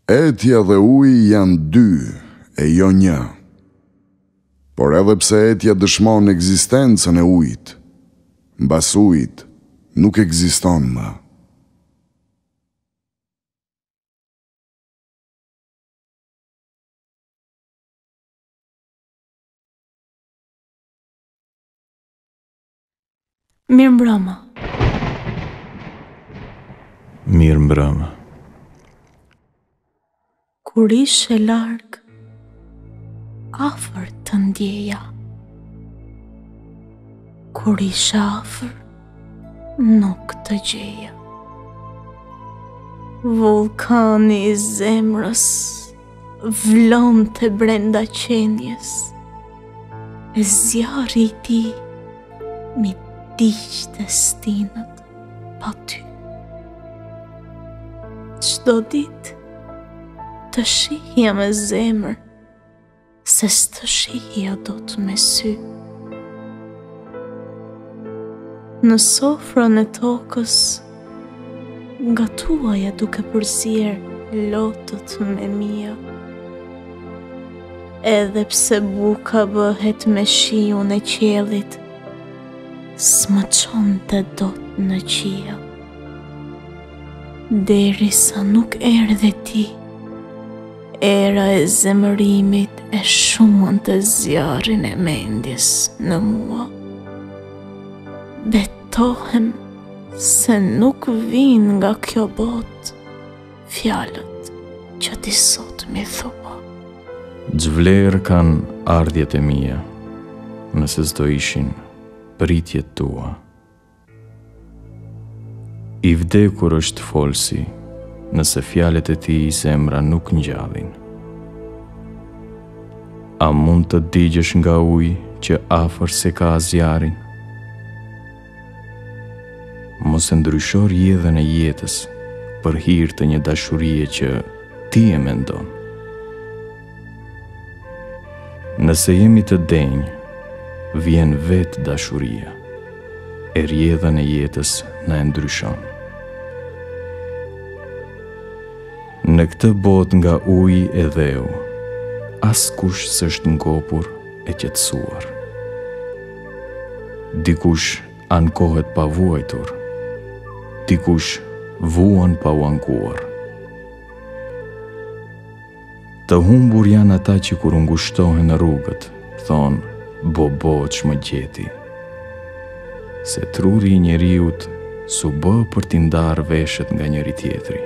Etja dhe uji janë dy, e jo një. Por edhe pse etja dëshmon ekzistencën e ujit, mbas ujit nuk ekziston më. Mirë mbrëma. Mirë mbrëma. Kur ishe larg, afër të ndjeja. Kur ishe afër, nuk të gjeja. Vulkani i zemrës vlonte brenda qenjes, e zjarri i tij mi diqte stinët pa ty. Çdo ditë të shihja me zemër, se s'të shihja dot me sy. Në sofrën e tokës, gatuaja duke përzierë lotët me mia. Edhe pse buka bëhet me shiun e qiellit, s'më çonte dot në qiell. Derisa nuk erdhe ti, era e zemërimit e shuante zjarrin e mendjes në mua. Betohem se nuk vin nga kjo botë fjalët që ti sot mi thua. Gjvlerë kanë ardhjet e mia, nëse s'do ishin pritjet tua. I vdekur është folsi, nëse fjalët e tij zemra nuk ngjallin. A mund të digjesh nga uji që afër se ka zjarrin? Mos e ndryshor rrjedhën e jetës për hir të një dashurie që ti e mendon. Nëse jemi të denj, vjen vetë dashuria, e rrjedhën e jetës na e ndryshon. Në këtë botë nga uji e dheu, askush s'është ngopur e qetësuar. Dikush ankohet pa vuajtur, dikush vuan pa u ankuar. Të humbur janë ata që kur ngushtohen në rrugët, thonë bobo që më gjeti. Se truri i njeriut su bë për t'i ndarë veshët nga njëri tjetri.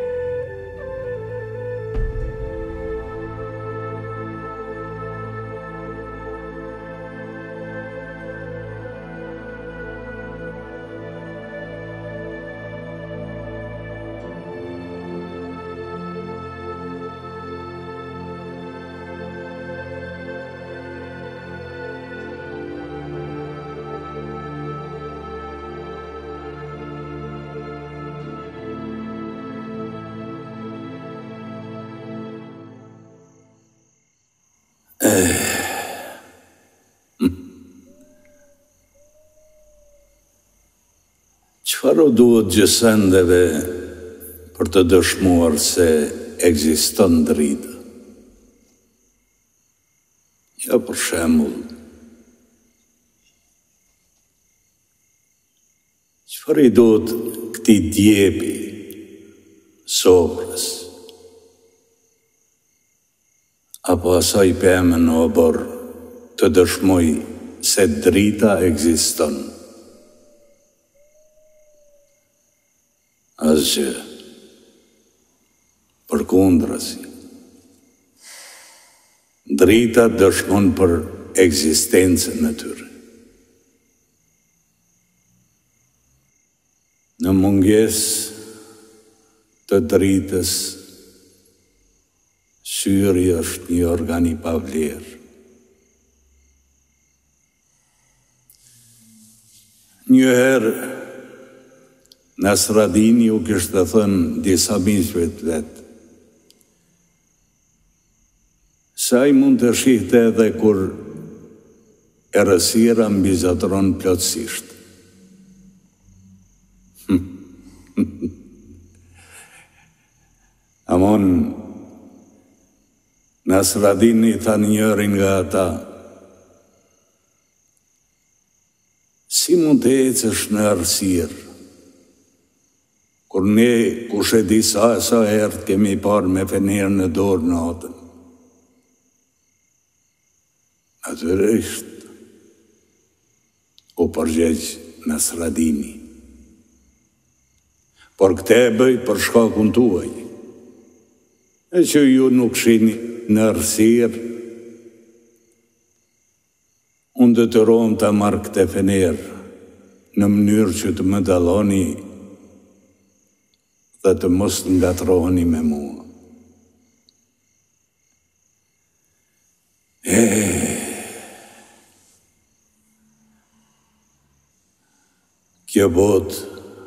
Çfarë duhet gjësendeve për të dëshmuar se ekziston drita? Ja për shembull, çfarë i duhet këtij djepi, sokrës, apo asaj pemë në obor të dëshmoj se drita ekziston? Asgjë, përkundrazi. Drita dëshmon për ekzistencën e tyre. Në mungesë të dritës, syri është një organ i pavlerë. Njëherë Nasradini u kishte thënë disa miqve të vetë se ai mund të shihte edhe kur errësira mbizotron plotësisht. Amon Nasradini tha njërin nga ata: si mund të ecësh në errësirë, kur ne kush e di sa herë kemi parë me fener në dorë natën? Natyrisht, u përgjegj Nasradini, por këte e bëj për shkakun tuaj, e që ju nuk shihni në errësirë, unë detyrohem ta marr këtë fener në mënyrë që të më dalloni dhe të mos ngatroheni me mua. Kjo botë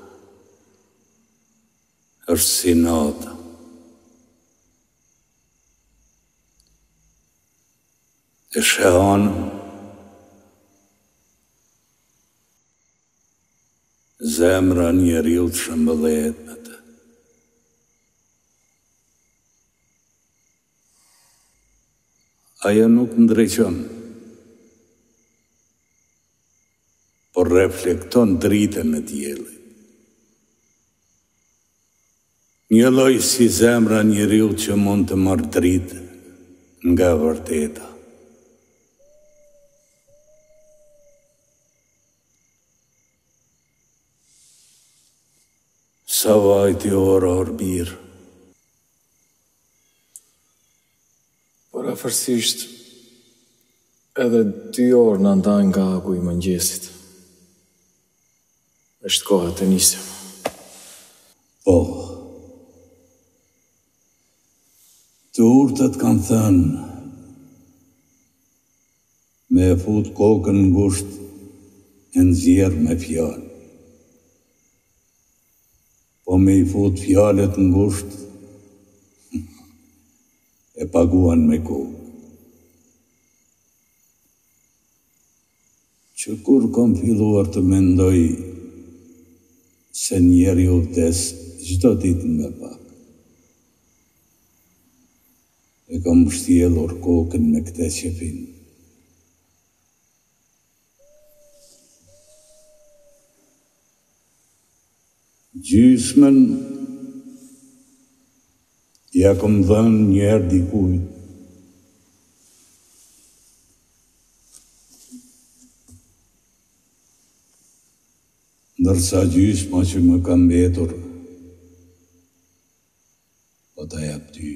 është si nata. E shehan zemra njeriu të shëmbëllehet me të. Ajo nuk ndriçon, por reflekton dritën e diellit. Një lloj si zemra njeriu që mund të marrë dritë nga vërteta. Sa vajti ora orbir. Por afërsisht edhe 2 orë në ndajnë nga agu i mëngjesit. Është koha të nisim. Po, të urtët kanë thënë, me e fut kokën ngusht e nxjerr me fjalë. Po me i fut fjalët ngusht, e paguan me kokë. Që kur kom filluar të mendoj se njeriu vdes çdo ditë më pak, e kam shtjellur kokën me këtë qepin. Gjysmën ja kom dhënë njerë dikujt. Ndërsa gjysma që më ka mbetur, po ta jap ty.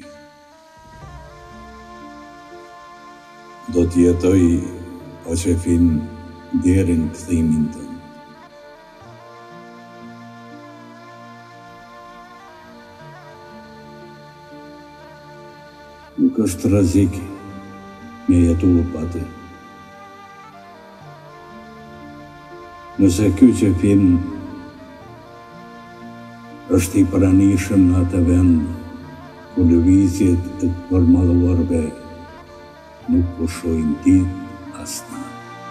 Do t'jetoj po qefin deri në kthimin tënd. Nuk është rrezik me jetu pa ty. Nëse ky qefin është i pranishëm në atë vend ku lëvizjet e të përmalluarve nuk pushojnë ditë as natë.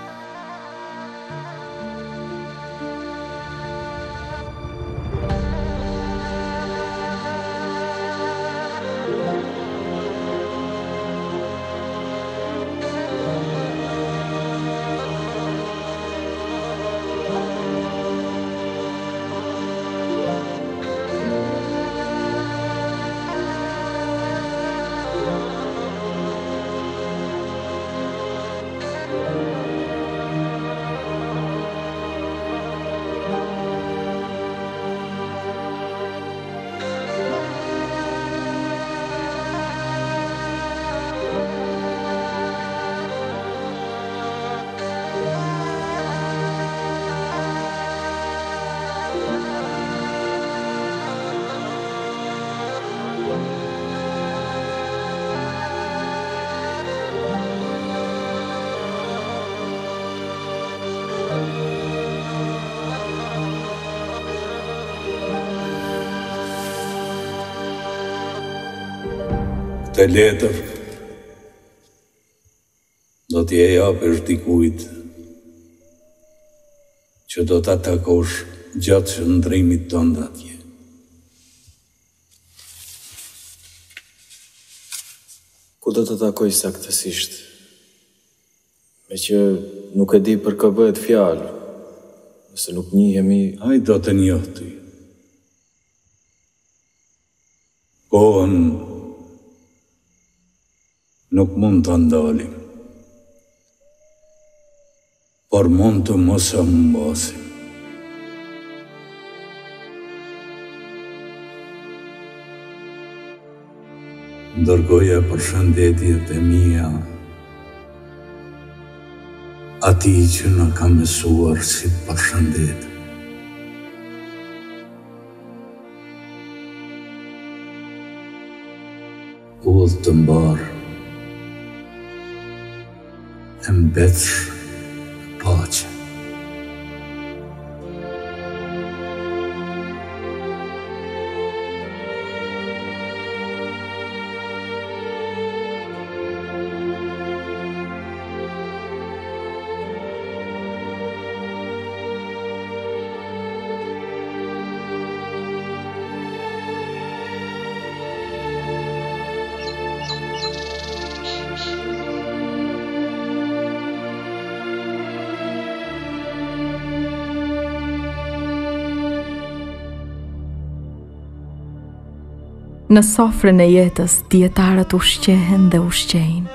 Këtë letër do t'je japësh dikujt që do t'a takosh gjatë shëndrimit tënd atje. Ku do të takoj saktësisht? Me që nuk e di për kë bëhet fjalë, nëse nuk njihemi. Ai do të njoh ty. Kohën nuk mund të ndalim, por mund të mos e humbasim. Dërgoja përshëndetjet e mia atij që na ka mësuar si të përshëndet. Udhë të mbar, e mbetësh paqe. Në sofrën e jetës, dietarët ushqehen dhe ushqejnë.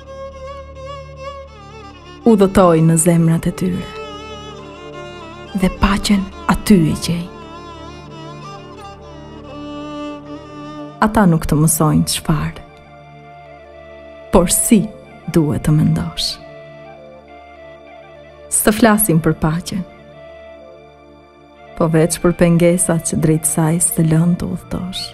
Udhëtojnë në zemrat e tyre. Dhe paqen aty e gjejnë. Ata nuk të mësojnë çfarë, por si duhet të mendosh. S'të flasim për paqen, po veç për pengesat që drejt saj s'të lënë të udhëtosh.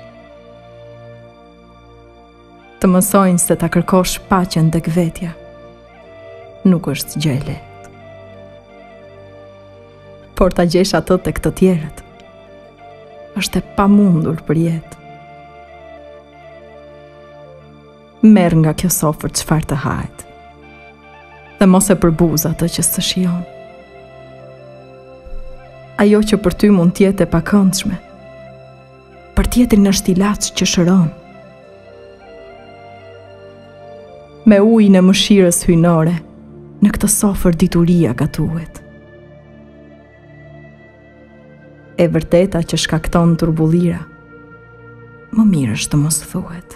Të mësojnë se ta kërkosh paqen tek vetja nuk është gjë e lehtë. Por ta gjesh atë tek të tjerët është e pamundur për jetë. Merr nga kjo sofër çfarë të hahet dhe mos e përbuz atë që s'të shijon. Ajo që për ty mund t'jetë e pakëndshme, për tjetrin është ilaç që shëron. Me ujin e mëshirës hyjnore, në këtë sofër dituria gatuhet. E vërteta që shkakton turbullira, më mirë është të mos thuhet.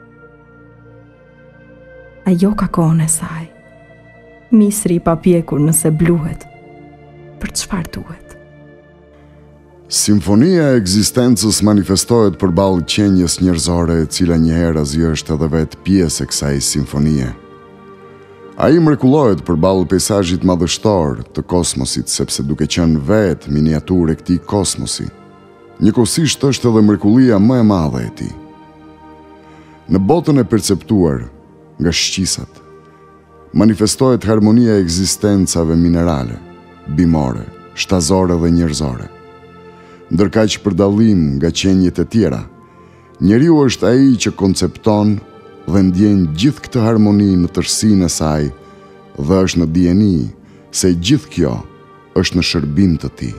Ajo ka kohën e saj. Misri i papjekur nëse bluhet, për çfarë duhet? Simfonia e ekzistencës manifestohet përballë qenjes njerëzore, e cila njëherë azi është edhe vetë pjesë e kësaj simfonie. Ai mrekullohet përballë peizazhit madhështor të kosmosit, sepse duke qenë vetë miniaturë e këtij kosmosi, njëkohësisht është edhe mrekullia më e madhe e tij. Në botën e perceptuar nga shqisat, manifestohet harmonia e ekzistencave minerale, bimore, shtazore dhe njerëzore. Ndërkaq për dallim nga qenjet e tjera, njeriu është ai që koncepton dhe ndjen gjithë këtë harmoni në tërësinë e saj dhe është në dieni se gjithë kjo është në shërbim të tij.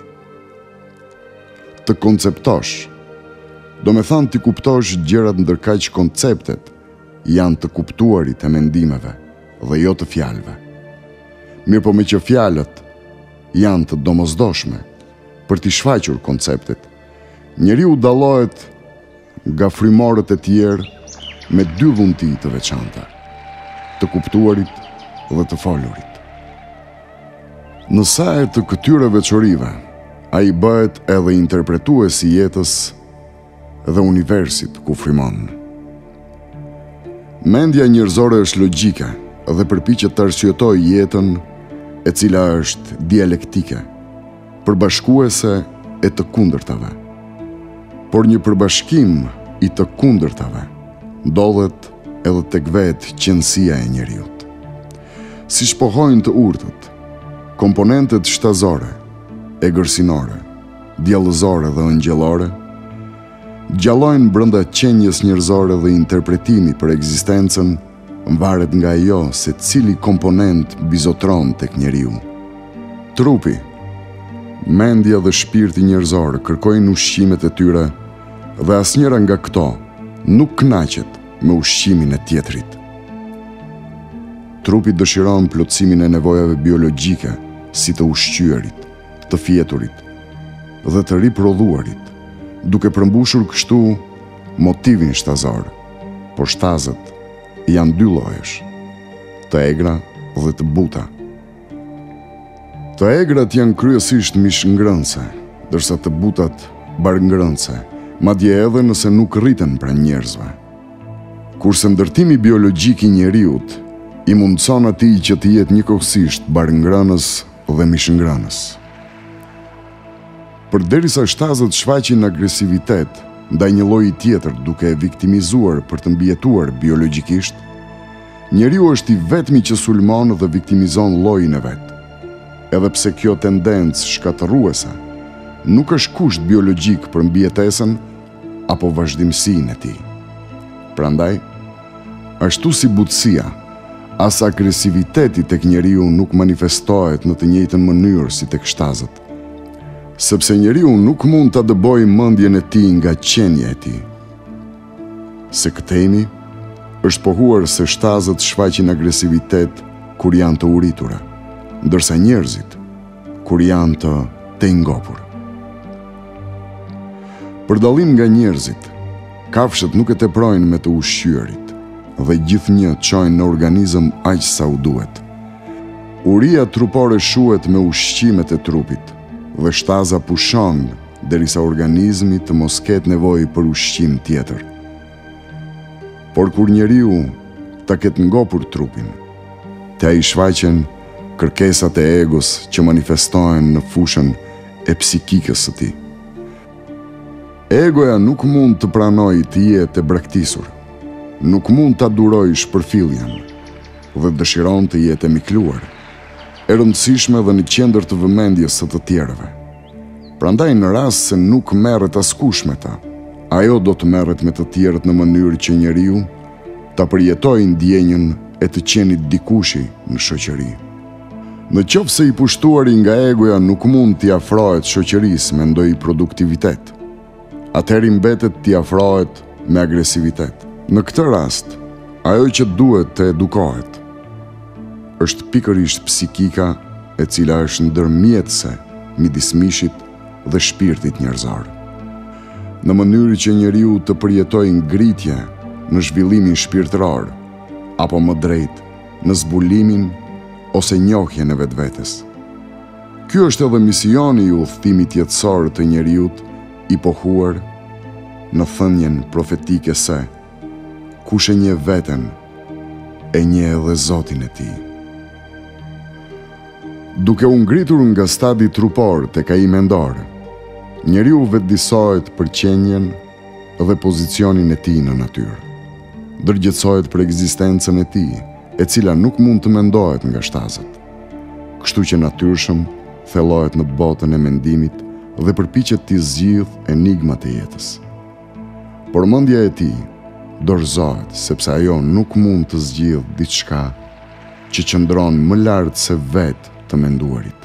Të konceptosh, do me thanë t'i kuptosh gjërat ndërkaq konceptet janë të kuptuarit e mendimeve dhe jo të fjalëve. Mirë po me që fjalët janë të domosdoshme për t'i shfaqur konceptet, njeriu dallohet nga frymorët e tjerë me dy dhunti të veçanta, të kuptuarit dhe të folurit. Në saj të këtyre veçorive, ai bëhet edhe interpretues i jetës dhe universit ku frymon. Mendja njerëzore është logjike dhe përpiqet të arsyetojë jetën, e cila është dialektike, përbashkuese e të kundërtave. Por një përbashkim i të kundërtave ndodhet edhe tek vetë qenësia e njeriut. Si shpohojnë të urtët, komponentet shtazore, egërsinore, djallëzore dhe ëngjëllore, gjallojnë brenda qenjes njerëzore dhe interpretimi për ekzistencën varet nga ajo se cili komponent bizotron tek njeriu. Trupi, mendja dhe shpirti njerëzor kërkojnë ushqimet e tyre dhe asnjëra nga këto nuk kënaqet me ushqimin e tjetrit. trupi dëshiron plotësimin e nevojave biologjike, si të ushqyerit, të fjeturit dhe të riprodhuarit, duke përmbushur kështu motivin shtazor. Por shtazët janë dy llojesh, të egra dhe të buta. Të egrat janë kryesisht mishëngrënëse, ndërsa të butat barngrënëse, madje edhe nëse nuk rriten pranë njerëzve. Kurse ndërtimi biologjik i njeriut i mundson atij që të jetë njëkohësisht barngrënës dhe mishëngrënës. Përderisa shtazët shfaqin agresivitet ndaj një lloji tjetër duke e viktimizuar për të mbijetuar biologjikisht, njeriu është i vetmi që sulmon dhe viktimizon llojin e vet. Edhe pse kjo tendencë shkatërruese nuk është kusht biologjik për mbijetesën apo vazhdimsinë e tij. Prandaj, ashtu si butësia, as agresiviteti tek njeriu nuk manifestohet në të njëjtën mënyrë si tek shtazët, sepse njeriu nuk mund ta dëbojë mendjen e tij nga qenia e tij. Se këtemi është pohuar se shtazët shfaqin agresivitet kur janë të uritura, ndërsa njerëzit kur janë të ngopur. Për dallim nga njerëzit, kafshët nuk e teprojnë me të ushqyerit dhe gjithnjë çojnë në organizëm aq sa u duhet. Uria trupore shuhet me ushqimet e trupit dhe shtaza pushon derisa organizmi të mos ketë nevojë për ushqim tjetër. Por kur njeriu ta ketë ngopur trupin, te ai shfaqen kërkesat e egos që manifestohen në fushën e psikikës së tij. Egoja nuk mund të pranojë të jetë e braktisur, nuk mund të adurojë shpërfilljen dhe dëshiron të jetë e mikluar, e rëndësishme dhe në qendër të vëmendjes së të tjerëve. Prandaj në rast se nuk merret askush me ta, ajo do të merret me të tjerët në mënyrë që njeriu ta përjetojë ndjenjën e të qenit dikushi në shoqëri. Në qoftë se i pushtuari nga egoja nuk mund t'i afrohet shoqërisë me ndonjë produktivitet, atëherë mbetet t'i afrohet me agresivitet. Në këtë rast, ajo që duhet të edukohet është pikërisht psikika, e cila është ndërmjetëse midis mishit dhe shpirtit njerëzor. Në mënyrë që njeriu të përjetojë ngritje në zhvillimin shpirtëror, apo më drejt në zbulimin ose njohjen e vetvetes. Ky është edhe misioni i udhëtimit jetësor të njeriut i pohuar në thënien profetike se kush e njeh veten, e njeh edhe Zotin e tij. Duke u ngritur nga stadi trupor tek ai mendor, njeriu vetëdijsohet për qenjen dhe pozicionin e tij në natyrë. Ndërgjetësohet për ekzistencën e tij, e cila nuk mund të mendohet nga shtazët. Kështu që natyrshëm thellohet në botën e mendimit dhe përpiqet të zgjidhë enigmat e jetës. Por mendja e tij dorëzohet sepse ajo nuk mund të zgjidhë diçka që qëndron më lart se vetë të menduarit.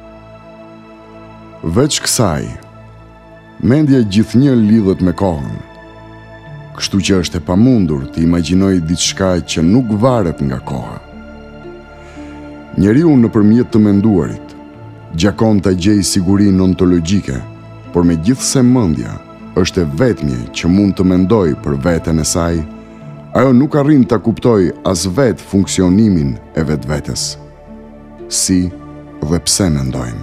Veç kësaj, mendja gjithnjë lidhet me kohën, kështu që është e pamundur të imagjinojë diçka që nuk varet nga koha. Njeriu nëpërmjet të menduarit gjakon ta gjejë sigurinë ontologjike, por megjithse mendja është e vetmja që mund të mendojë për veten e saj, ajo nuk arrin ta kuptojë as vetë funksionimin e vetvetes. Si dhe pse mendojmë.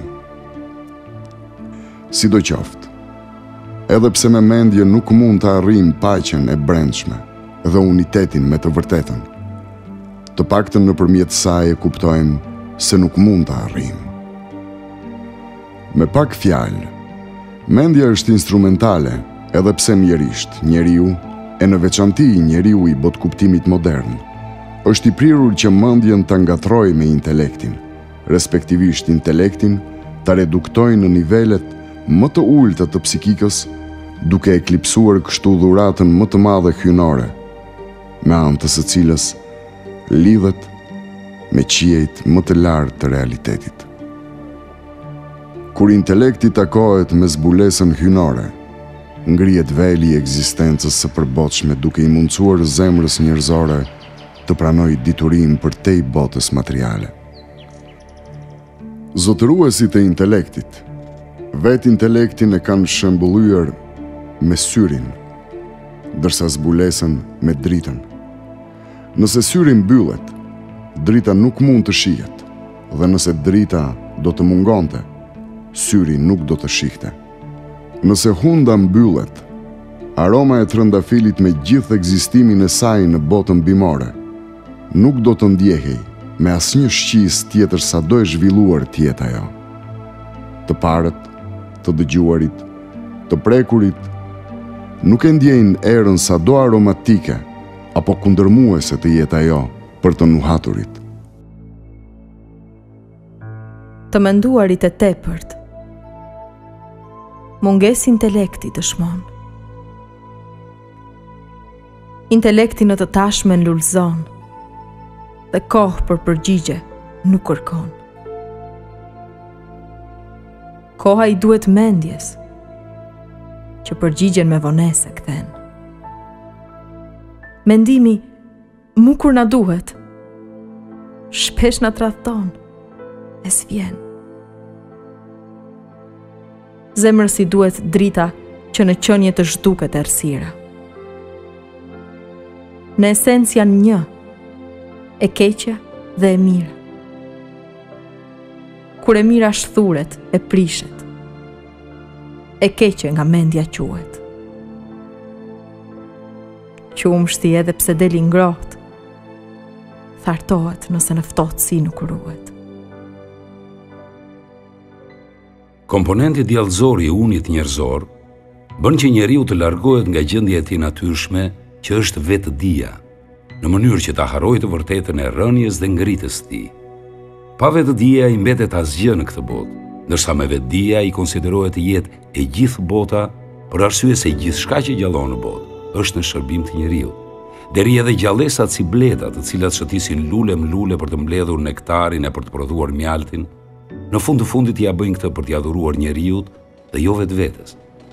Sidoqoftë, edhe pse me mendje nuk mund të arrijmë paqen e brendshme dhe unitetin me të vërtetën, të paktën nëpërmjet saj e kuptojmë se nuk mund të arrijmë. Me pak fjalë, mendja është instrumentale, edhe pse mjerisht njeriu, e në veçanti njeriu i botkuptimit modern, është i prirur që mendjen ta ngatrojë me intelektin, respektivisht intelektin ta reduktojë në nivelet më të ulta të psikikës, duke eklipsuar kështu dhuratën më të madhe hyjnore, me anë të së cilës lidhet me qiejt më të lartë të realitetit. Kur intelekti takohet me zbulesën hyjnore, ngrihet veli i ekzistencës së përbotshme duke i mundsuar zemrës njerëzore të pranoj diturim për tej botës materiale. Zotëruesit e intelektit, vetë intelektin e kanë shembulluar me syrin, dërsa zbulesën me dritën. Nëse syri mbyllet, drita nuk mund të shihet, dhe nëse drita do të mungonte, syri nuk do të shihte. Nëse hunda mbyllet, aroma e trëndafilit me gjithë ekzistimin e saj në botën bimore nuk do të ndjehej me asnjë shqis tjetër sa do e zhvilluar tjetë ajo. Të parët, të dëgjuarit, të prekurit, nuk e ndjejnë erën sa do aromatike apo kundërmuese të jetë ajo për të nuhaturit. Të menduarit e tepërt, mungesë intelekti dëshmon. Intelekti në të tashmen lulëzon dhe kohë për përgjigje nuk kërkon. Koha i duhet mendjes që përgjigjen me vonese kthen. Mendimi mu kur na duhet, shpesh na tradhton e s'vjen. Zemrës i duhet drita që në qënje të zhduket errësira. Në esencë janë një, e keqja dhe e mira. Kur e mira shthuret e prishet, e keqja nga mendja quhet. Qumshti edhe pse deli ngrohtë, thartohet nëse në ftohtësi nuk ruhet. Komponenti djallëzori i unit njerëzor bën që njeriu të largohet nga gjendja e tij natyrshme, që është vetëdia, në mënyrë që ta harrojë të vërtetën e rënies dhe ngritjes së tij. Pa vetëdia i mbetet asgjë në këtë botë, ndërsa me vetëdia i konsiderohet të jetë e gjithë bota, për arsye se gjithçka që gjallon në botë është në shërbim të njeriu. Deri edhe gjallësat si bleta, të cilat shëtisin lule për të mbledhur nektarin e për të prodhuar mjaltin, në fund të fundit ja bëjnë këtë për t'ia dhuruar njeriut dhe jo vetvetes.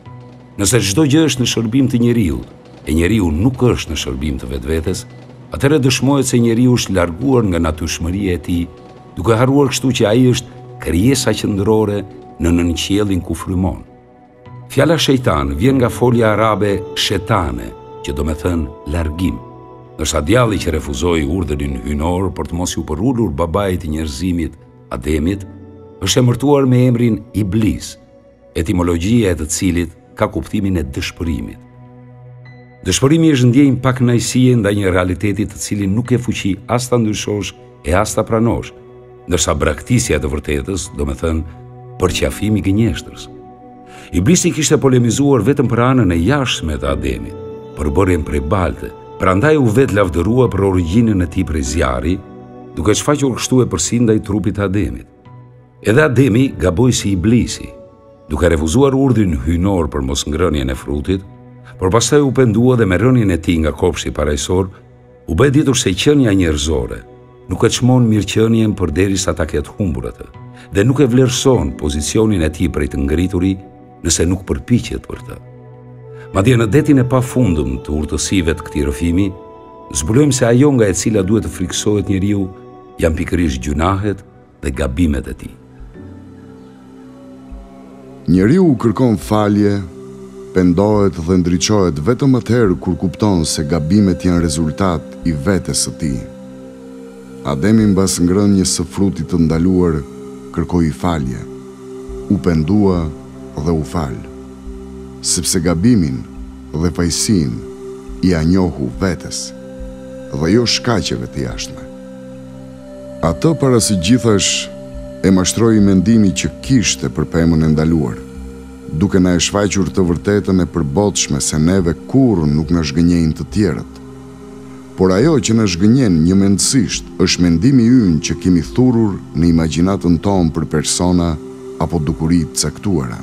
Nëse çdo gjë është në shërbim të njeriut, e njeriu nuk është në shërbim të vetvetes, atëherë dëshmohet se njeriu është larguar nga natyrshmëria e tij, duke harruar kështu që ai është krijesa qendrore në nënqiellin ku frymon. Fjala shejtan vjen nga folja arabe shetane, që do me thënë largim, ndërsa djalli që refuzoi urdhrin hyjnor për të mos u përullur babait i njerëzimit, Ademit, është emërtuar me emrin Iblis, etimologjia e të cilit ka kuptimin e dëshpërimit. Dëshpërimi është ndjenjë pa kënaqësie ndaj një realiteti të cilin nuk e fuqi as ta ndryshosh e as ta pranosh, ndërsa braktisja e të vërtetës, do me thënë përqafimi i gënjeshtërës. Iblisi kishte polemizuar vetëm për anën e jashtme të Ademit, për bërjen prej balte, prandaj u vetë lavdërua për origjinën e tij prej zjarri, duke shfaqur kështu e përsi ndaj trupit të Ademit. Edhe Ademi gaboi si Iblisi, duke refuzuar urdhrin hyjnor për mos ngrënien e frutit, por pastaj u pendua dhe me rënien e tij nga kopshti parajsor, u bë ditur se qenia njerëzore nuk e çmon mirëqenien përderisa ta ketë humbur atë, dhe nuk e vlerëson pozicionin e tij prej të ngrituri nëse nuk përpiqet për të. Madje në detin e pafundëm të urtësive të këtij rrëfimi, zbulojmë se ajo nga e cila duhet të friksohet njeriu janë pikërisht gjunahet dhe gabimet e tij. Njeriu kërkon falje, pendohet dhe ndriçohet vetëm atëherë kur kupton se gabimet janë rezultat i vetes së tij. Ademi mbas ngrënies së frutit të ndaluar kërkoi falje, u pendua dhe u fal, sepse gabimin dhe fajësinë ia njohu vetes dhe jo shkaqeve të jashtme. Atë para së gjithash e mashtroi mendimi që kishte për pemën e ndaluar, duke na e shfaqur të vërtetën e përbotshme se neve kurrë nuk na zhgënjejnë të tjerët. Por ajo që na zhgënjen njëmendësisht është mendimi ynë që kemi thurur në imagjinatën tonë për persona apo dukuri të caktuara.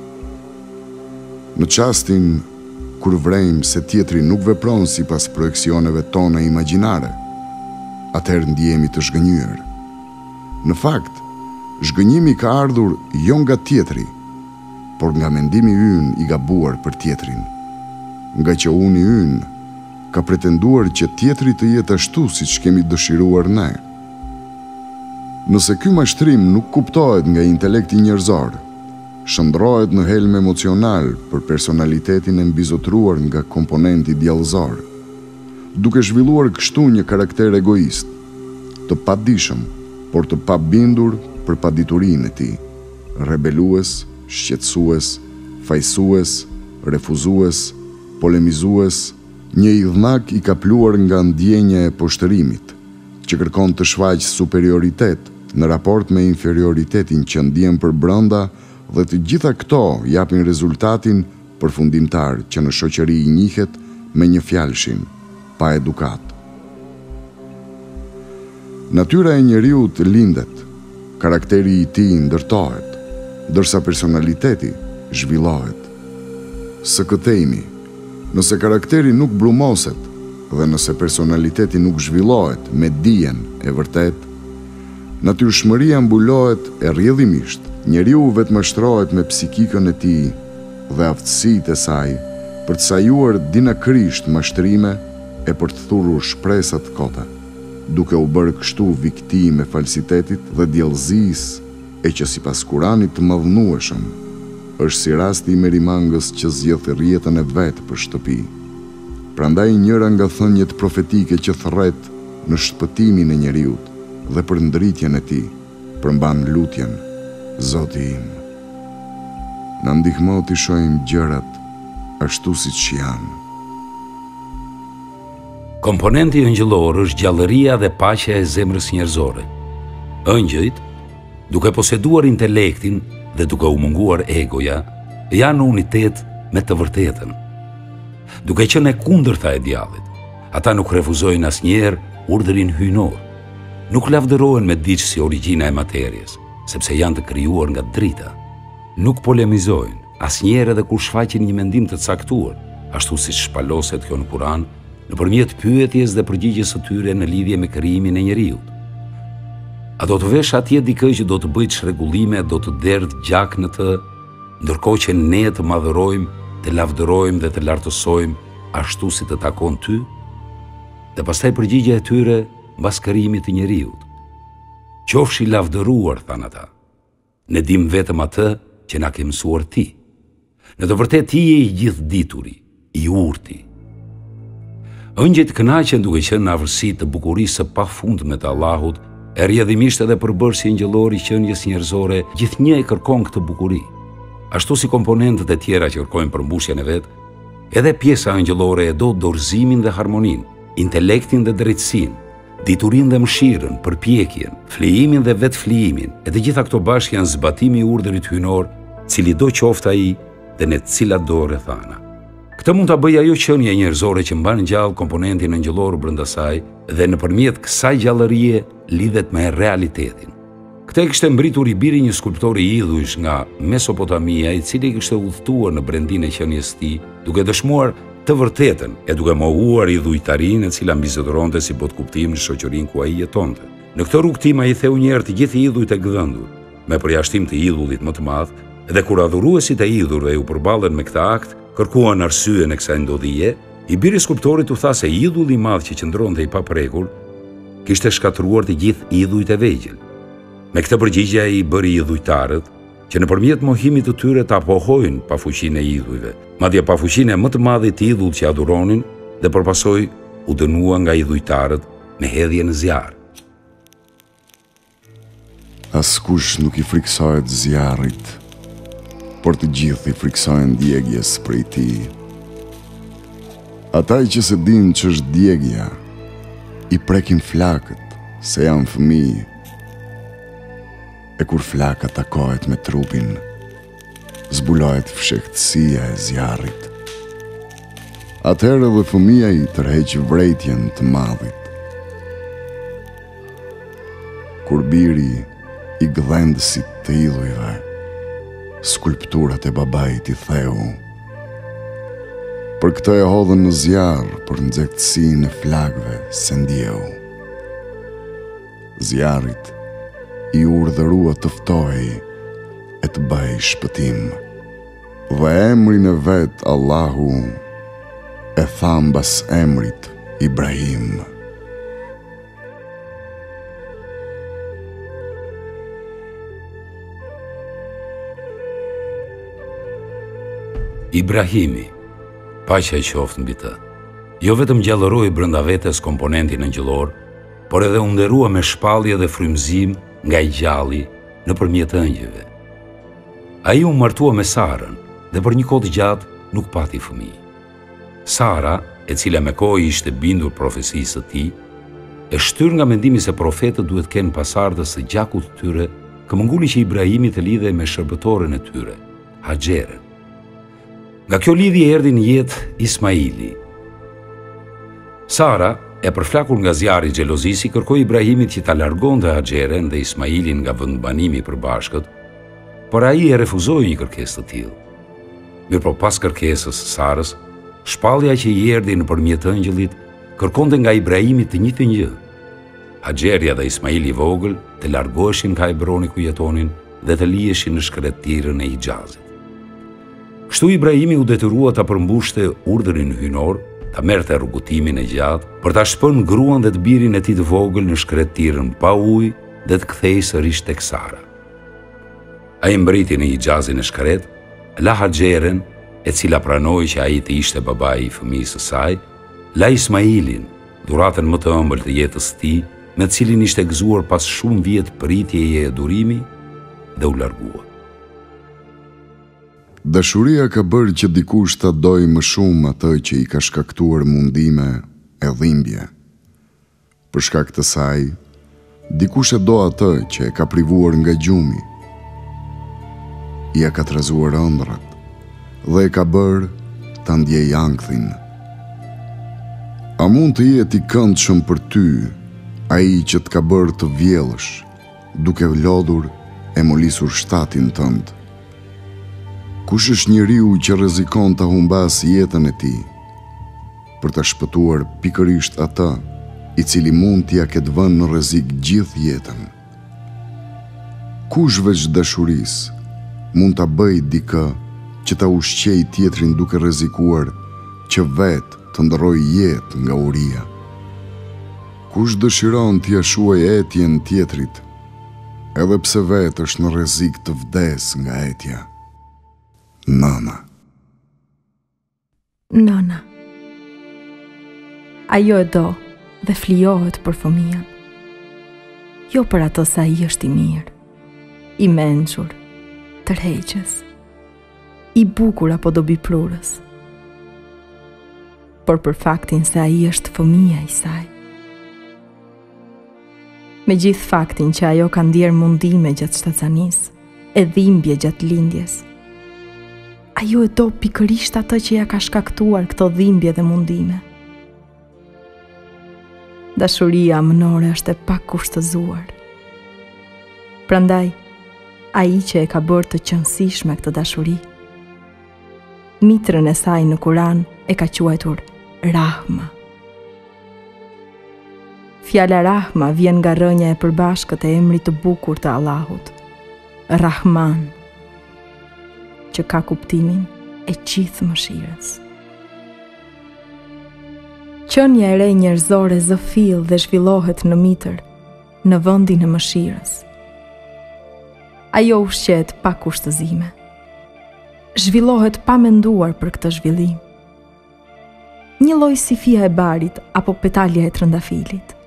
Në çastin kur vrejmë se tjetri nuk vepron sipas projeksioneve tona imagjinare, atëherë ndihemi të zhgënjur. Në fakt, zhgënjimi ka ardhur jo nga tjetri, por nga mendimi ynë i gabuar për tjetrin, nga që uni ynë ka pretenduar që tjetri të jetë ashtu si që kemi dëshiruar ne. Nëse ky mashtrim nuk kuptohet nga intelekti njerëzor, shndrohet në helm emocional për personalitetin e mbizotruar nga komponenti djallëzor, duke zhvilluar kështu një karakter egoist, të padijshëm, por të pabindur për paditurinë e tij, rebelues, shqetësues, fajsues, refuzues, polemizues, një idhnak i kapluar nga ndjenja e poshtërimit, që kërkon të shfaqë superioritet në raport me inferioritetin që ndjen për brenda, dhe të gjitha këto japin rezultatin përfundimtar që në shoqëri i njihet me një fjalshin, pa edukat. Natyra e njeriut lindet, karakteri i tij ndërtohet, ndërsa personaliteti zhvillohet. Së këtejmi, nëse karakteri nuk brumoset dhe nëse personaliteti nuk zhvillohet me dijen e vërtet, natyrshmëria mbulohet e rrjedhimisht, njeriu vetmashtrohet me psikikën e tij dhe aftësitë e saj për të sajuar dinakrisht mashtrime e për të thurur shpresa të kota, duke u bërë kështu viktime e falsitetit dhe djallëzisë, e që sipas Kuranit të madhnueshëm, është si rasti i merimangës që zgjedh rrjetën e vet për shtëpi. Prandaj njëra nga thënjet profetike që thërret në shpëtimin e njeriut dhe për ndritjen e tij, përmban lutjen: Zoti im, na ndihmo të shohim gjërat ashtu siç janë. Komponenti ëngjëllor është gjallëria dhe paqja e zemrës njerëzore. Ëngjëjt, duke poseduar intelektin dhe duke u munguar egoja, janë në unitet me të vërtetën. Duke qenë e kundërta e djallit, ata nuk refuzojnë asnjëherë urdhrin hyjnor, nuk lavdërohen me diç si origjina e materjes, sepse janë të krijuar nga drita. Nuk polemizojnë asnjëherë edhe kur shfaqin një mendim të caktuar, ashtu siç shpaloset kjo në Kur'an, nëpërmjet pyetjes dhe përgjigjes së tyre në lidhje me krijimin e njeriut. A do të vesh atje dikë që do të bëjt shregullime, do të derdh gjak në të, ndërkohë që ne të madhërojmë, të lavdërojmë dhe të lartësojmë ashtu si të takon ty? Dhe pastaj përgjigja e tyre mbas krijimit të njeriut: Qofshi lavdëruar, thanë ata. Ne dim vetëm atë që na ke mësuar ti. Në të vërtetë ti je i gjithdituri, i urti. Ëngjëjt kënaqen duke qenë në afërsi të bukurisë së pafundme të Allahut, e rrjedhimisht edhe përbërësi ëngjëllor i qenies njerëzore, gjithnjë e kërkon këtë bukuri. Ashtu si komponentët e tjera që kërkojnë përmbushjen e vet, edhe pjesa ëngjëllore e do dorëzimin dhe harmoninë, intelektin dhe drejtësinë, diturinë dhe mëshirën, përpjekjen, flijimin dhe vetflijimin, e të gjitha këto bashkë janë zbatimi i urdhrit hyjnor, cili do qoftë ai dhe në të cilat do rrethana. Këtë mund ta bëjë ajo qenie njerëzore që mban gjallë komponentin ëngjëllor brenda saj dhe nëpërmjet kësaj gjallërie lidhet me realitetin. Këtë e kishte mbritur i biri një skulptor i idhujsh nga Mesopotamia, i cili kishte udhëtuar në brendinë e qenies së tij, duke dëshmuar të vërtetën e duke mohuar idhujtarinë e cila mbizotëronte si botkuptim në shoqërinë ku ai jetonte. Në këtë rrugtim ai theu një herë të gjithë idhujt e gdhëndur, me përjashtim të idhullit më të madh, dhe kur adhuruesit e idhujve u përballën me këtë akt, kërkuan arsyen e kësaj ndodhie, i biri skulptorit u tha se idhulli i madh që qëndronte i paprekur kishte shkatruar të gjithë idhujt e vegjël. Me këtë përgjigje ai i bëri idhujtarët që nëpërmjet mohimit të tyre ta pohojnë pafuqinë e idhujve, madje pafuqinë më të madhe të idhullit që adhuronin, dhe përpasoj u dënua nga idhujtarët me hedhje në zjarr. Askush nuk i friksohet zjarrit, por të gjithë i friksojnë djegjes prej tij. Ata që se dinë që është djegja, i prekin flakët se janë fëmijë, e kur flaka takohet me trupin, zbulohet fshehtësia e zjarrit. Atëherë dhe fëmia i tërheq vrejtjen të madhit. Kur biri i gdhendësit të idhujve, skulpturat e babait i theu: Për këtë e hodhën në zjarr për nxehtësinë e flakëve se ndjeu. Zjarrit i urdhërua të ftohej e të bëhej shpëtim, dhe emrin e vet Allahu e tha mbas emrit Ibrahim. Ibrahimi, paqja i qoftë mbi të, jo vetëm gjallëroi brenda vetes komponentin angjëllor, por edhe u nderua me shpallje dhe frymëzim nga i gjalli nëpërmjet ëngjëve. Ai u martua me Sarën dhe për një kohë të gjatë nuk pati fëmijë. Sara, e cila me kohë ishte bindur profesisë së tij, e shtyr nga mendimi se profetët duhet kenë pasardhës së gjakut të tyre, këmënguli që Ibrahimi të lidhej me shërbëtoren e tyre, Haxherën. Nga kjo lidhje erdhi në jetë Ismaili. Sara, e përflakur nga zjarri i xhelozisë, kërkoi Ibrahimit që ta largonte Haxherën dhe Ismailin nga vendbanimi i përbashkët, por ai e refuzoi një kërkesë të tillë. Mirëpo pas kërkesës së Sarës, shpallja që i erdhi nëpërmjet ëngjëllit kërkonte nga Ibrahimi të njëjtën gjë. Haxheria dhe Ismaili i vogël të largoheshin nga Hebroni ku jetonin dhe të liheshin në shkretirën e Hijazit. Kështu Ibrahimi u detyrua ta përmbushte urdhrin hyjnor, ta merrte rrugutimin e gjatë për ta shpënë gruan dhe të birin e tij të vogël në shkretirën pa ujë dhe të kthehej sërish tek Sara. Ai mbriti në Hijazin e shkret, la Haxherën, e cila pranoi që ai të ishte babai i fëmijës së saj, la Ismailin, dhuratën më të ëmbël të jetës së tij, me të cilin ishte gëzuar pas shumë vjet pritjeje e durimi, dhe u largua. Dashuria ka bërë që dikush ta dojë më shumë atë që i ka shkaktuar mundime e dhimbje. Për shkak të saj, dikush e do atë që e ka privuar nga gjumi. Ja ka trazuar ëndrat dhe e ka bërë ta ndjej ankthin. A mund të jetë i këndshëm për ty ai që të ka bërë të vjellësh, duke lodhur e molisur shtatin tënd? Kush është njeriu që rrezikon ta humbas jetën e tij për ta shpëtuar pikërisht atë i cili mund t'ia ketë vënë në rrezik gjithë jetën? Kush veç dashurisë mund ta bëjë dikë që ta ushqej tjetrin duke rrezikuar që vetë të ndrojë jetë nga uria? Kush dëshiron t'ia shuajë etjen tjetrit, edhe pse vetë është në rrezik të vdes nga etja? Nëna. Nëna. Ajo e do dhe flijohet për fëmijën. Jo për ato sa i është i mirë, i mençur, tërheqës, i bukur apo dobiplurës, por për faktin se ai është fëmija i saj. Me gjithë faktin që ajo ka ndjerë mundime gjatë shtatsanisë, e dhimbje gjatë lindjes, ajo e do pikërisht atë që ja ka shkaktuar këto dhimbje dhe mundime. Dashuria mënore është e pakushtëzuar. Prandaj, ai që e ka bërë të qëndësishme këtë dashuri, mitrën e saj në Kur'an e ka quajtur Rahma. Fjala Rahma vjen nga rënja e përbashkët e emrit të bukur të Allahut, Rahman, që ka kuptimin e gjithë mëshirës. Qënja e re njerëzore zëfill dhe zhvillohet në mitër, në vendin e mëshirës. Ajo ushqet pa kushtëzime. Zhvillohet pa menduar për këtë zhvillim. Një lloj si fija e barit apo petalja e trëndafilit.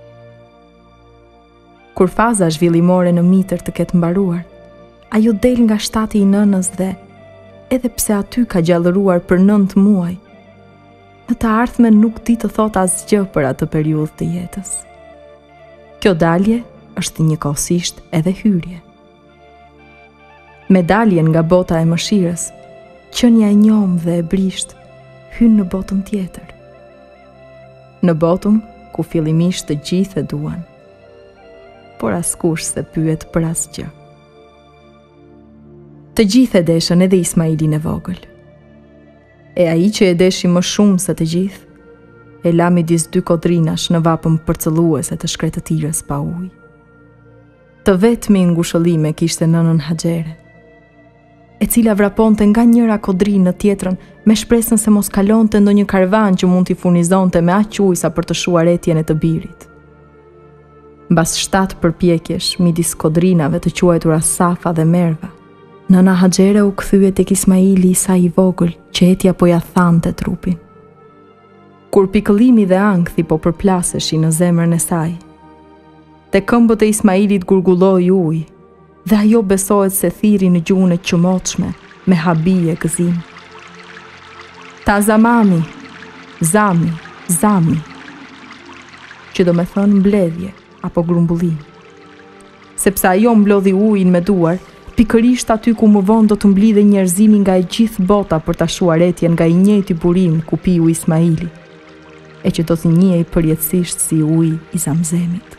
Kur faza zhvillimore në mitër të ketë mbaruar, ajo del nga shtati i nënës dhe, edhe pse aty ka gjallëruar për 9 muaj, në të ardhmen nuk di të thot asgjë për atë periudhë të jetës. Kjo dalje është njëkohësisht edhe hyrje. Me daljen nga bota e mëshirës, qënja e njom dhe e brisht hyn në botën tjetër. Në botën ku fillimisht të gjithë e duan, por askush se pyet për asgjë. Të gjithë e deshën edhe Ismailin e vogël. E ai që e deshi më shumë se të gjithë, e la midis 2 kodrinash në vapën përcëlluese të shkretëtirës pa ujë. Të vetmi ngushëllime kishte nënën Haxhere. e cila vraponte nga njëra kodrinë në tjetrën me shpresën se mos kalonte ndonjë karvan që mund t'i furnizonte me aq ujë sa për të shuar etjen e të birit. Mbas 7 përpjekjesh midis kodrinave të quajtura Safa dhe Merva, nëna Haxhere u kthye tek Ismaili i saj i vogël që etja po ja thante trupin. Kur pikëllimi dhe ankthi po përplaseshin në zemrën e saj, te këmbët e Ismailit gurgulloi ujë, dhe ajo besohet se thiri në gjuhën e qëmotshme me habije gëzim. Ta zamami, zami, zami, që do me thënë mbledhje apo grumbullim. Sepse ajo mblodhi ujin me duar, pikërisht aty ku më vonë do të mblidhe njerëzimi nga e gjithë bota për ta shuar etjen nga i njëjti burim ku piu Ismaili, e që do të njihej përjetësisht si uji i Zamzemit.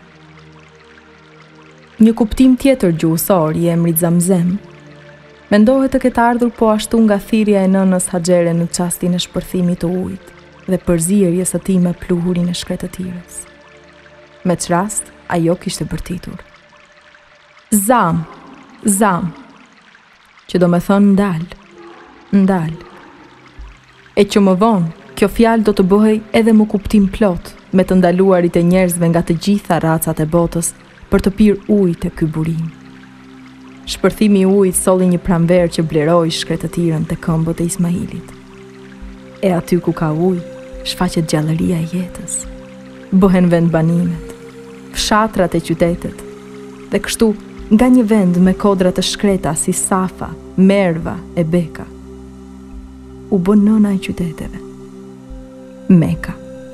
Një kuptim tjetër gjuhësor i emrit Zamzem mendohet të ketë ardhur po ashtu nga thirrja e nënës Haxhere në çastin e shpërthimit të ujit dhe përzierjes së tij me pluhurin e shkretëtirës. Me që rast, ajo kishte bërtitur. Zam, zam, që do me thënë ndal, ndal. E që më vonë, kjo fjalë do të bëhej edhe më kuptim plot me të ndaluarit e njerëzve nga të gjitha racat e botës për të pirë ujë të ky burim. Shpërthimi i ujit solli një pranverë që bleroi shkretëtirën te këmbët e Ismailit. E aty ku ka ujë, shfaqet gjallëria e jetës. Bëhen vendbanimet, fshatrat e qytetet, dhe kështu nga një vend me kodra të shkreta si Safa, Merva e Beka, u bën nëna e qyteteve, Meka.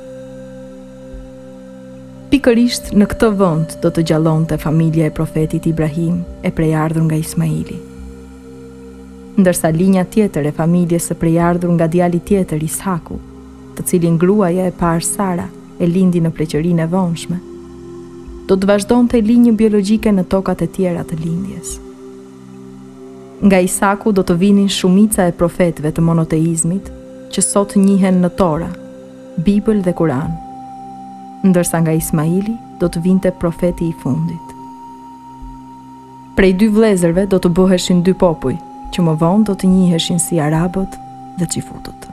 Pikërisht në këtë vend do të gjallonte familja e profetit Ibrahim e prejardhur nga Ismaili. Ndërsa linja tjetër e familjes së prejardhur nga djali tjetër Ishaku, të cilin gruaja e parë Sara e lindi në pleqërinë e vonshme, do të vazhdonte linjë biologjike në tokat e tjera të lindjes. Nga Isaku do të vinin shumica e profetëve të monoteizmit që sot njihen në Tora, Bibël dhe Kur'an, ndërsa nga Ismaili do të vinte profeti i fundit. Prej 2 vëllezërve do të bëheshin 2 popuj, që më vonë do të njiheshin si arabët dhe xifutët.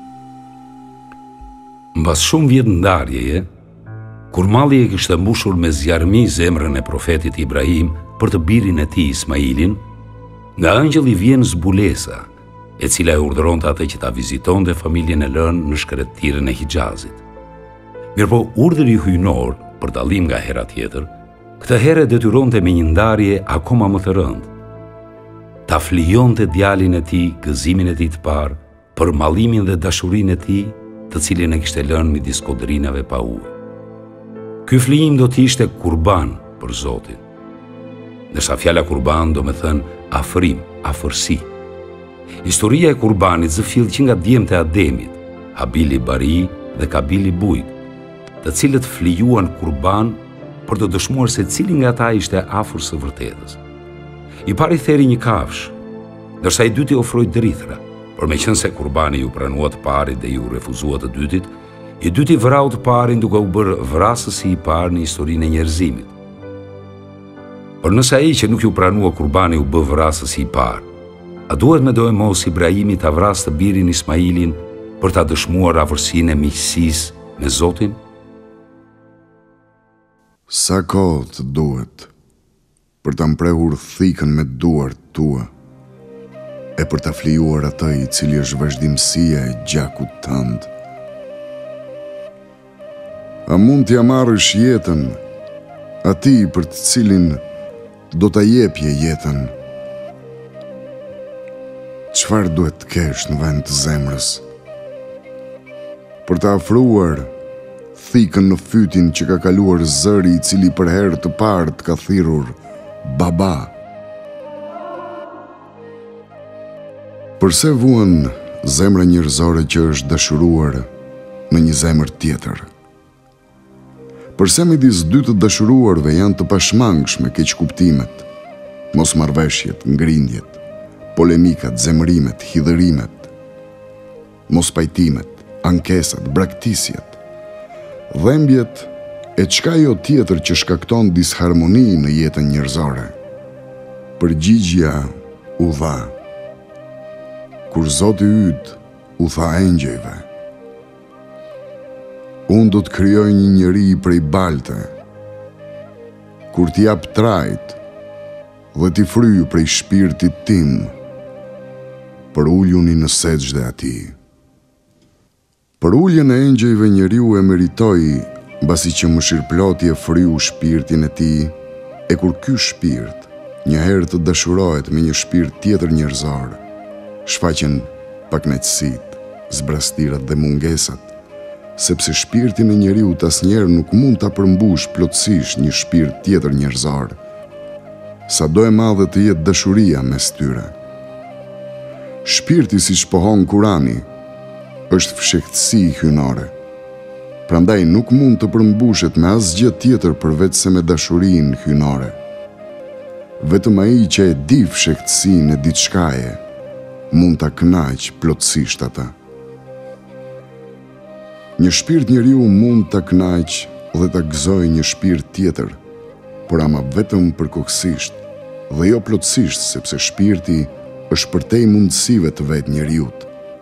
Mbas shumë vjet ndarjeje, kur malli e kishte mbushur me zjarmi zemrën e profetit Ibrahim për të birin e tij Ismailin, nga angjëlli vjen zbulesa, e cila e urdhëronte atë që ta vizitonte familjen e lënë në shkretëtirën e Hijazit. Mirëpo urdhri hyjnor, për dallim nga hera tjetër, këtë herë detyronte me një ndarje akoma më të rëndë. Ta flijonte djalin e tij gëzimin e tij të parë, për mallimin dhe dashurinë e tij, të cilin e kishte lënë midis kodrinave pa ujë. Ky flijim do të ishte kurban për Zotin. Ndërsa fjala kurban do me thënë afrim, afërsi. Historia e kurbanit zëfill që nga djemtë e Ademit, Habili Bari dhe Kabili Bujk, të cilët flijuan kurban për të dëshmuar se cili nga ata ishte afër së vërtetës. I pari theri një kafsh, ndërsa i dyti ofroi drithra, por meqense kurbani ju pranua të parit dhe ju refuzua të dytit, i dyti vrau të parin duke u bërë vrasësi i parë në historinë e njerëzimit. Por nëse ai që nuk ju pranua kurbani u bë vrasësi i parë, a duhet me dojmos Ibrahimi ta vrasë të birin Ismailin për ta dëshmuar afërsinë e miqësisë me Zotin? Sa kohë të duhet për ta mprehur thikën me duart tua e për ta flijuar atë i cili është vazhdimësia e gjakut tënd? A mund t'ja marrësh jetën atij për të cilin do ta jepje jetën? Çfarë duhet të kesh në vend të zemrës për ta afruar thikën në fytin që ka kaluar zëri i cili për herë të parë të ka thirrur baba? Përse vuan zemra njerëzore që është dashuruar në një zemër tjetër? Përse midis 2 të dashuruarve janë të pashmangshme keqkuptimet, mosmarrveshjet, ngrindjet, polemikat, zemërimet, hidhërimet, mospajtimet, ankesat, braktisjet, dhembjet e çka jo tjetër që shkakton disharmoni në jetën njerëzore? Përgjigjja u dha. kur Zoti yt u tha engjëjve: unë do të krijoj një njeri prej balte, kur t'i jap trajt dhe t'i fryj prej shpirtit tim, për uljuni në sejdë e atij. Për ulljen e engjëjve njeriu e meritoi, mbasi që mëshirploti e fryu shpirtin e tij, e kur ky shpirt një herë të dashurohet me një shpirt tjetër njerëzor, shfaqen pakënaqësitë, zbrastirat dhe mungesat, sepse shpirti në njeriu asnjëherë nuk mund ta përmbush plotësisht një shpirt tjetër njerëzor, sado e madhe të jetë dashuria mes tyre. Shpirti, siç pohon Kurani, është fshehtësi hyjnore. Prandaj nuk mund të përmbushet me asgjë tjetër përveç se me dashurinë hyjnore. Vetëm ai që e di fshehtësinë e diçkaje mund ta kënaq plotësisht atë. Një shpirt njeriu mund ta kënaq dhe ta gëzojë një shpirt tjetër, por ama vetëm përkohësisht dhe jo plotësisht, sepse shpirti është përtej mundësive të vetë njeriut.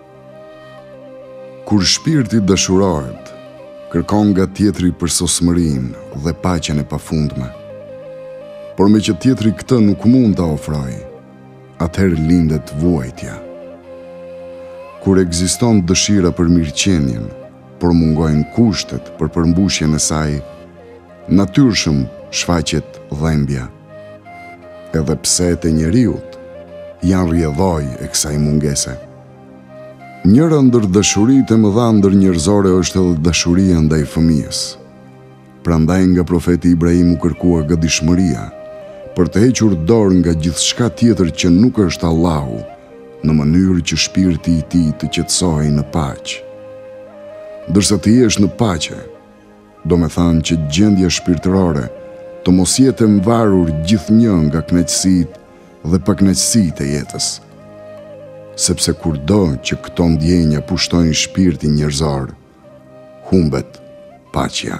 Kur shpirti dashurohet, kërkon nga tjetri përsosmërinë dhe paqen e pafundme. Por me që tjetri këtë nuk mund ta ofrojë, atëherë lindet vuajtja. Kur ekziston dëshira për mirëqenien, por mungojnë kushtet për përmbushjen e saj, natyrshëm shfaqet dhembja. Edhe pse te njeriut janë rrjedhoj e kësaj mungese. Njëra ndër dashuritë e mëdha ndër njerëzore është edhe dashuria ndaj fëmijës. Prandaj nga profeti Ibrahim u kërkua gatishmëria për të hequr dorë nga gjithçka tjetër që nuk është Allahu, në mënyrë që shpirti i tij të qetësohej në paqe. Dërsa të jesh në paqe, do me thanë që gjendja shpirtërore të mos jetë mvarur gjithnjë nga kënaqësitë dhe pakënaqësitë e jetës. Sepse kurdo që këto ndjenja pushtojnë shpirtin njerëzor, humbet paqja.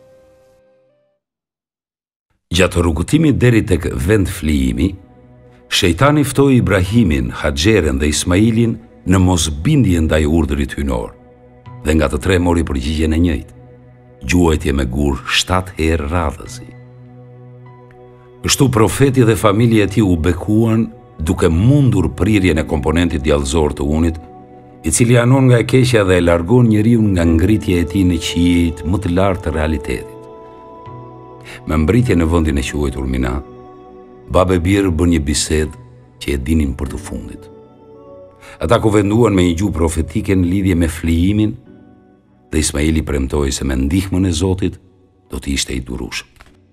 Gjatë rrugëtimit deri tek vend flijimi, shejtani ftoi Ibrahimin, Haxherën dhe Ismailin në mosbindje ndaj urdhrit hyjnor, dhe nga të tre mori përgjigjen e njëjtë: gjuajtje me gur 7 herë radhësi. Kështu profeti dhe familja e tij u bekuan, duke mundur prirjen e komponentit djallëzor të unit, i cili anon nga e keqja dhe e largon njeriu nga ngritja e tij në qiejt më të lartë të realitetit. Me mbritje në vendin e quajtur Mina, babë e birë bën një bisedë që e dinin për të fundit. Ata kuvenduan me një gjuhë profetike në lidhje me flijimin, dhe Ismaili premtoi se me ndihmën e Zotit do të ishte i durueshëm.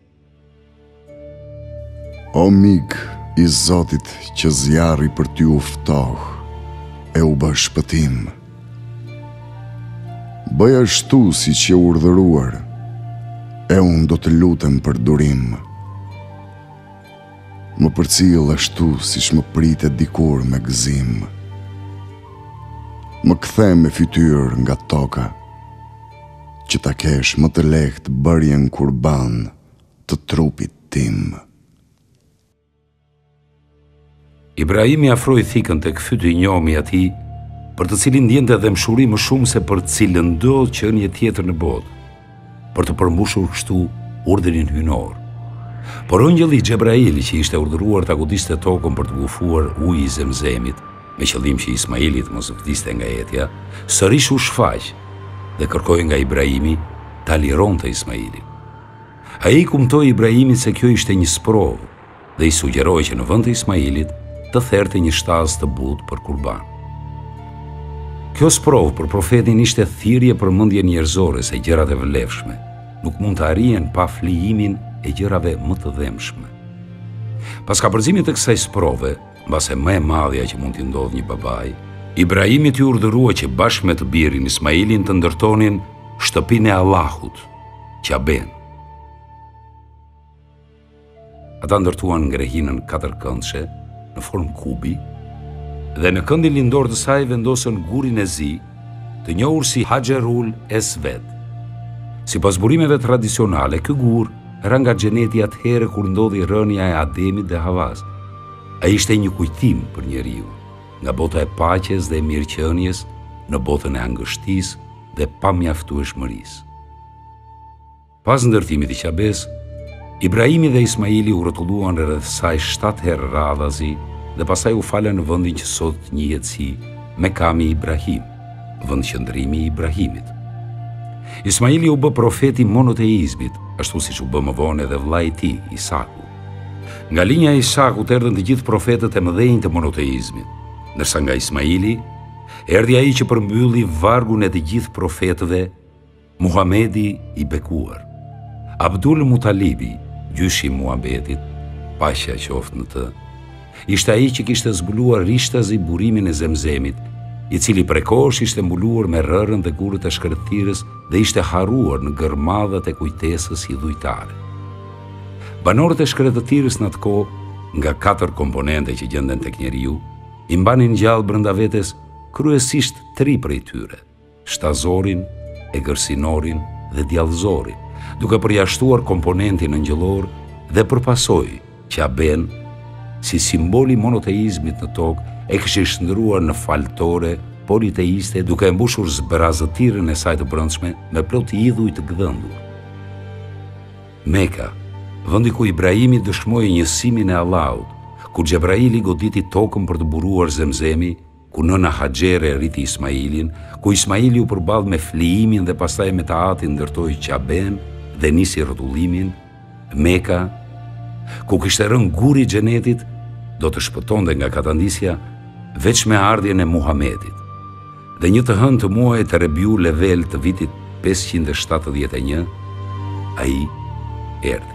O mik i Zotit që zjarri për ty u ftoh, e u bë shpëtim. Bëj ashtu si që urdhëruar, e unë do të lutem për durim. Më përcjell ashtu si që më pritet dikur me gëzim. Më kthe me fytyrë nga toka, që ta kesh më të lehtë bërjen kurban të trupit tim. Ibrahimi afroi thikën tek fyti i njomi atij, për të cilin ndjente dëmshuri më shumë se për cilën do qenie tjetër në botë, për të përmbushur kështu urdhrin hyjnor. Por ëngjëlli Xhebraili, që ishte urdhëruar ta godiste tokën për të gufuar uji i Zemzemit, me qëllim që Ismaili të mos vdiste nga jetja, sërish u shfaq dhe kërkoi nga Ibrahimi ta lironte Ismailin. Ai kumtoi Ibrahimit se kjo ishte një sprovë dhe i sugjeroi që në vend të Ismailit të therte një shtaz të butë për kurban. Kjo sprovë për profetin ishte thirrje për mendje njerëzore se gjërat e vlefshme nuk mund të arrihen pa flijimin e gjërave më të dhëmshme. Pas kapërcimit të kësaj sprove, mbase më e madhja që mund t'i ndodhë një babai, Ibrahimi t'i urdhërua që bashkë me të birin Ismailin të ndërtonin shtëpinë e Allahut, Qaben. Ata ndërtuan ngrehinën 4-këndshme në formë kubi, dhe në këndin lindor të saj vendosën gurin e zi, të njohur si Haxherul Esved. Sipas burimeve tradicionale, ky gur ra nga xheneti atëherë kur ndodhi rënja e Ademit dhe Havas. Ai ishte një kujtim për njeriu, nga bota e paqes dhe e mirëqenies në botën e angështisë dhe pamjaftueshmërisë. Pas ndërtimit i Qabes, Ibrahimi dhe Ismaili u rrotulluan rreth saj 7 herë radhazi dhe pastaj u falën në vendin që sot njihet si Mekami Ibrahim, vendqëndrimi i Ibrahimit. Ismaili u bë profeti monoteizmit, ashtu siç u bë më vonë edhe vllai i tij, Isaku. Nga linja e Isakut erdhën të gjithë profetët e mëdhenj të monoteizmit, ndërsa nga Ismaili erdhi ai që përmbylli vargun e të gjithë profetëve, Muhamedi i bekuar. Abdul Mutalibi, gjyshi i Muhamedit, paqja qoftë në të, ishte ai që kishte zbuluar rishtazi burimin e Zemzemit, i cili prekosh ishte mbuluar me rërën dhe gurët e shkretëtirës dhe ishte harruar në gërmadhat e kujtesës hidhujtare. Banorët e shkretëtirës në atë kohë, nga 4 komponente që gjenden tek njeriu, i mbanin gjallë brenda vetes kryesisht 3 prej tyre: shtazorin, egërsinorin dhe djallëzorin, duke përjashtuar komponentin ëngjëllor dhe përpasoi Qaben, si simboli monoteizmit në tokë, e kishte shndruar në faltore politeiste, duke mbushur zbrazëtirën e saj të brendshme me plot idhuj të gdhëndur. Meka, vendi ku Ibrahimi dëshmoi njësimin e Allahut, ku Xhebraili goditi tokën për të buruar Zemzemi, ku nëna Haxhere rriti Ismailin, ku Ismaili u përball me flijimin dhe pastaj me taatin ndërtoi Qaben dhe nisi rrotullimin. Meka, ku kishte rënë guri i xhenetit, do të shpëtonte nga katandisja veç me ardhjen e Muhamedit. Dhe një të hënë të muajit të Rebiul Level të vitit 571, ai erdhi.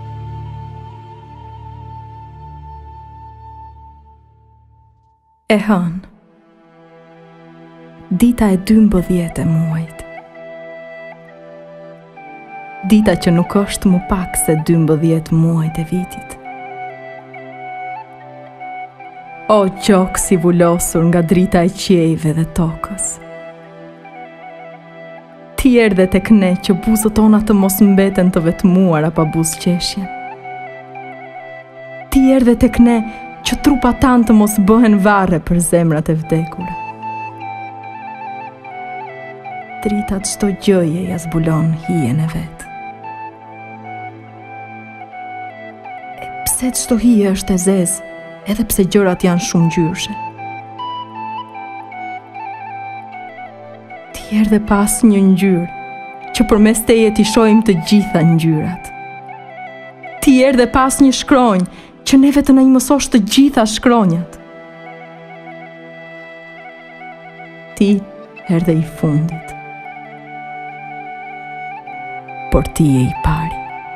E hënë, dita e 12 e muajit. Dita që nuk është më pak se 12 muajt e vitit. O gjokë si vullosur nga drita e qiejve dhe tokës. Ti erdhe tek ne që buzët tona të mos mbeten të vetmuara pa buzëqeshjen. Ti erdhe tek ne që trupa tanë të mos bëhen varre për zemrat e vdekura. Drita çdo gjëje ja zbulon hijen e vet. E pse çdo hije është e zezë, edhe pse gjërat janë shumë ngjyrshe. Ti erdhe pas një ngjyrë që përmes teje ti shohim të gjitha ngjyrat. Ti erdhe pas një shkronjë që neve të na i mësosh të gjitha shkronjat. Ti erdhe i fundit. Por ti je i pari.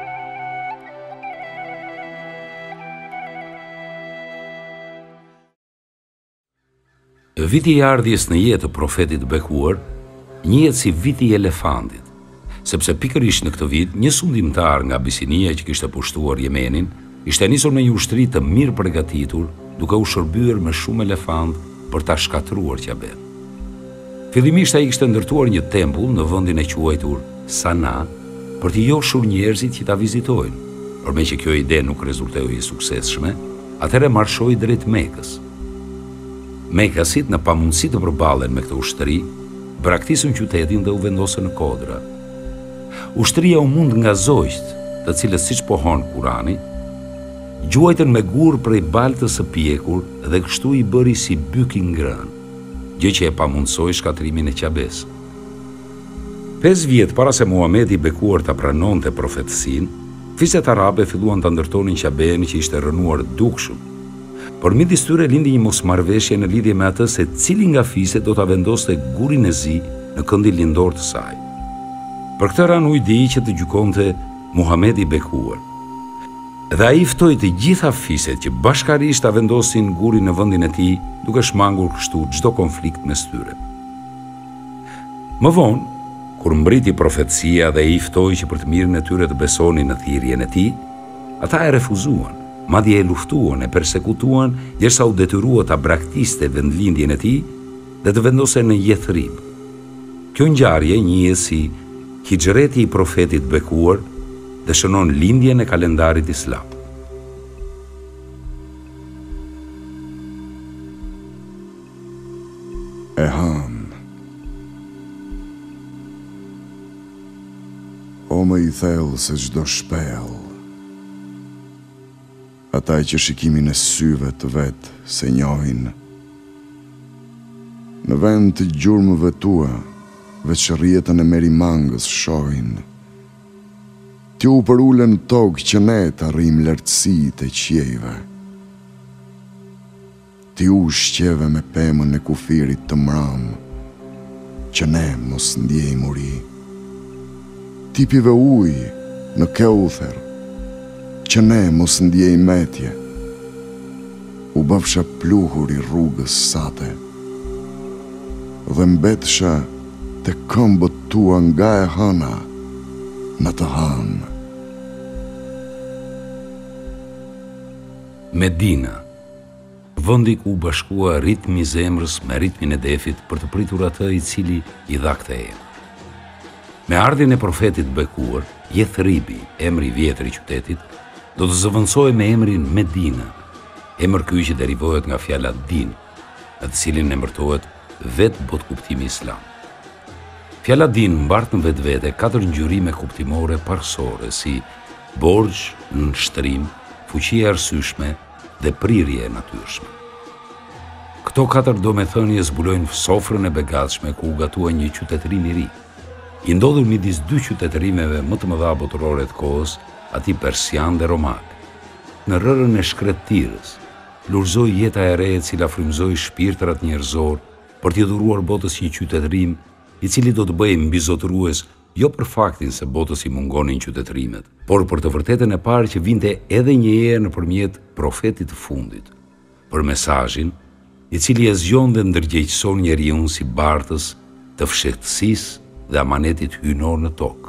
Viti i ardhjes në jetë të profetit bekuar njihet si viti i elefantit, sepse pikërisht në këtë vit një sundimtar nga Abisinia që kishte pushtuar Yemenin ishte nisur me një ushtri të mirë përgatitur, duke u shërbyer me shumë elefant për ta shkatruar Qaben. Fillimisht ai kishte ndërtuar një tempull në vendin e quajtur Sana për t'i joshur njerëzit që ta vizitojnë, por me që kjo ide nuk rezultoi e suksesshme, atëherë marshoi drejt Mekës. Mekasit në pamundësi të përballen me këtë ushtri, braktisën qytetin dhe u vendosën në kodra. Ushtria u mund nga zogjt, të cilët siç pohon Kurani, gjuajtën me gur prej baltës së pjekur dhe kështu i bëri si byk i ngrënë, gjë që e pamundsoi shkatrimin e Qabes. 5 vjet para se Muhamedi i bekuar ta pranonte profetësinë, fiset arabe filluan ta ndërtonin Qabenin që ishte rënuar dukshëm. Por midis tyre lindi një mosmarrveshje në lidhje me atë se cili nga fiset do ta vendoste gurin e zi në këndin lindor të saj. Për këtë ran u di që të gjykonte Muhamedi i bekuar. Dhe ai ftoi të gjitha fiset që bashkarisht ta vendosin gurin në vendin e tij, duke shmangur kështu çdo konflikt mes tyre. Më vonë, kur mbriti profecia dhe i ftoi që për të mirën e tyre të besonin në thirrjen e tij, ata e refuzuan. Madje e luftuan, e persekutuan, derisa u detyrua ta braktiste vendlindjen e tij dhe të vendosen në Yethrib. Kjo ngjarje njihet si Hijreti i profetit bekuar dhe shënon lindjen e kalendarit islam. e hanë. O më i thellë se çdo shpellë, ata që shikimin e syve të vetë se njohin. Në vend të gjurmëve tua, veç rrjetën e merimangës shohin. Ti u përule në tokë që ne të arrim lartësitë e qiejve. Ti u shqeve me pemën e kufirit të mramë, që ne mos ndjej muri. Ti pive ujë në keuther, që ne mos ndjej metje. U bëfsha pluhur i rrugës sate, dhe mbetësha të këmbët tua nga e hëna në të hanë. Medina, vendi ku u bashkua ritmi i zemrës me ritmin e defit për të pritur atë i cili i dha këtë emër. Me ardhin e profetit bekuar, Jethribi, emri i vjetër i qytetit, do të zëvendësohej me emrin Medina, emër ky që derivohet nga fjala din, në të cilin emërtohet vetë botkuptimi islam. Fjala din mbart në vetvete 4 ngjyrime kuptimore parsore si borxh, nënshtrim, fuqi e arsyeshme dhe prirje e natyrshme. Këto 4 domethënie zbulojnë sofrën e begatshme ku u gatua një qytetërim i ri. I ndodhur midis 2 qytetërimeve më të mëdha botërore të kohës, ati persian dhe romak. Në rërën e shkretirës, lurzoi jeta e re e cila frymëzoi shpirtrat njerëzor për t'i dhuruar botës një qytetërim i cili do të bëjë mbizotërues jo për faktin se botës i mungonin qytetërimet, por për të vërtetën e parë që vinte edhe një herë nëpërmjet profetit të fundit, për mesazhin i cili e zgjon dhe ndërgjegjëson njeriun si bartës të fshehtësisë dhe amanetit hynor në tokë.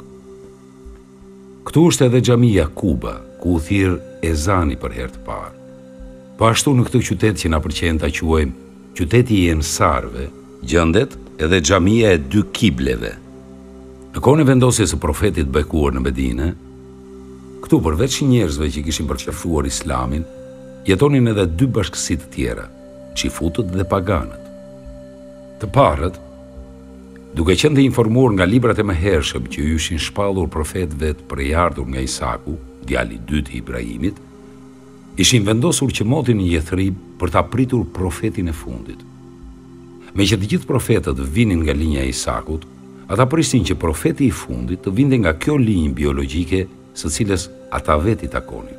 Këtu është edhe xhamia Kuba, ku u thirr ezani për herë të parë. Po ashtu në këtë qytet që na pëlqen ta quajmë qyteti i ensarve, gjendet edhe xhamia e 2 kibleve. Në kohën e vendosjes së profetit bekuar në Medinë, këtu përveç njerëzve që kishin përqafuar islamin, jetonin edhe 2 bashkësi të tjera, xifutët dhe paganët. Të parët, duke qenë të informuar nga librat e mëhershëm që ju ishin shpallur profetëve të përjardhur nga Isaku, djali i dytë i Ibrahimit, ishin vendosur që motin e Jethrib për ta pritur profetin e fundit. Me që të gjithë profetët vinin nga linja e Isakut, ata prisnin që profeti i fundit të vinte nga kjo linjë biologjike së cilës ata vetë i takonin.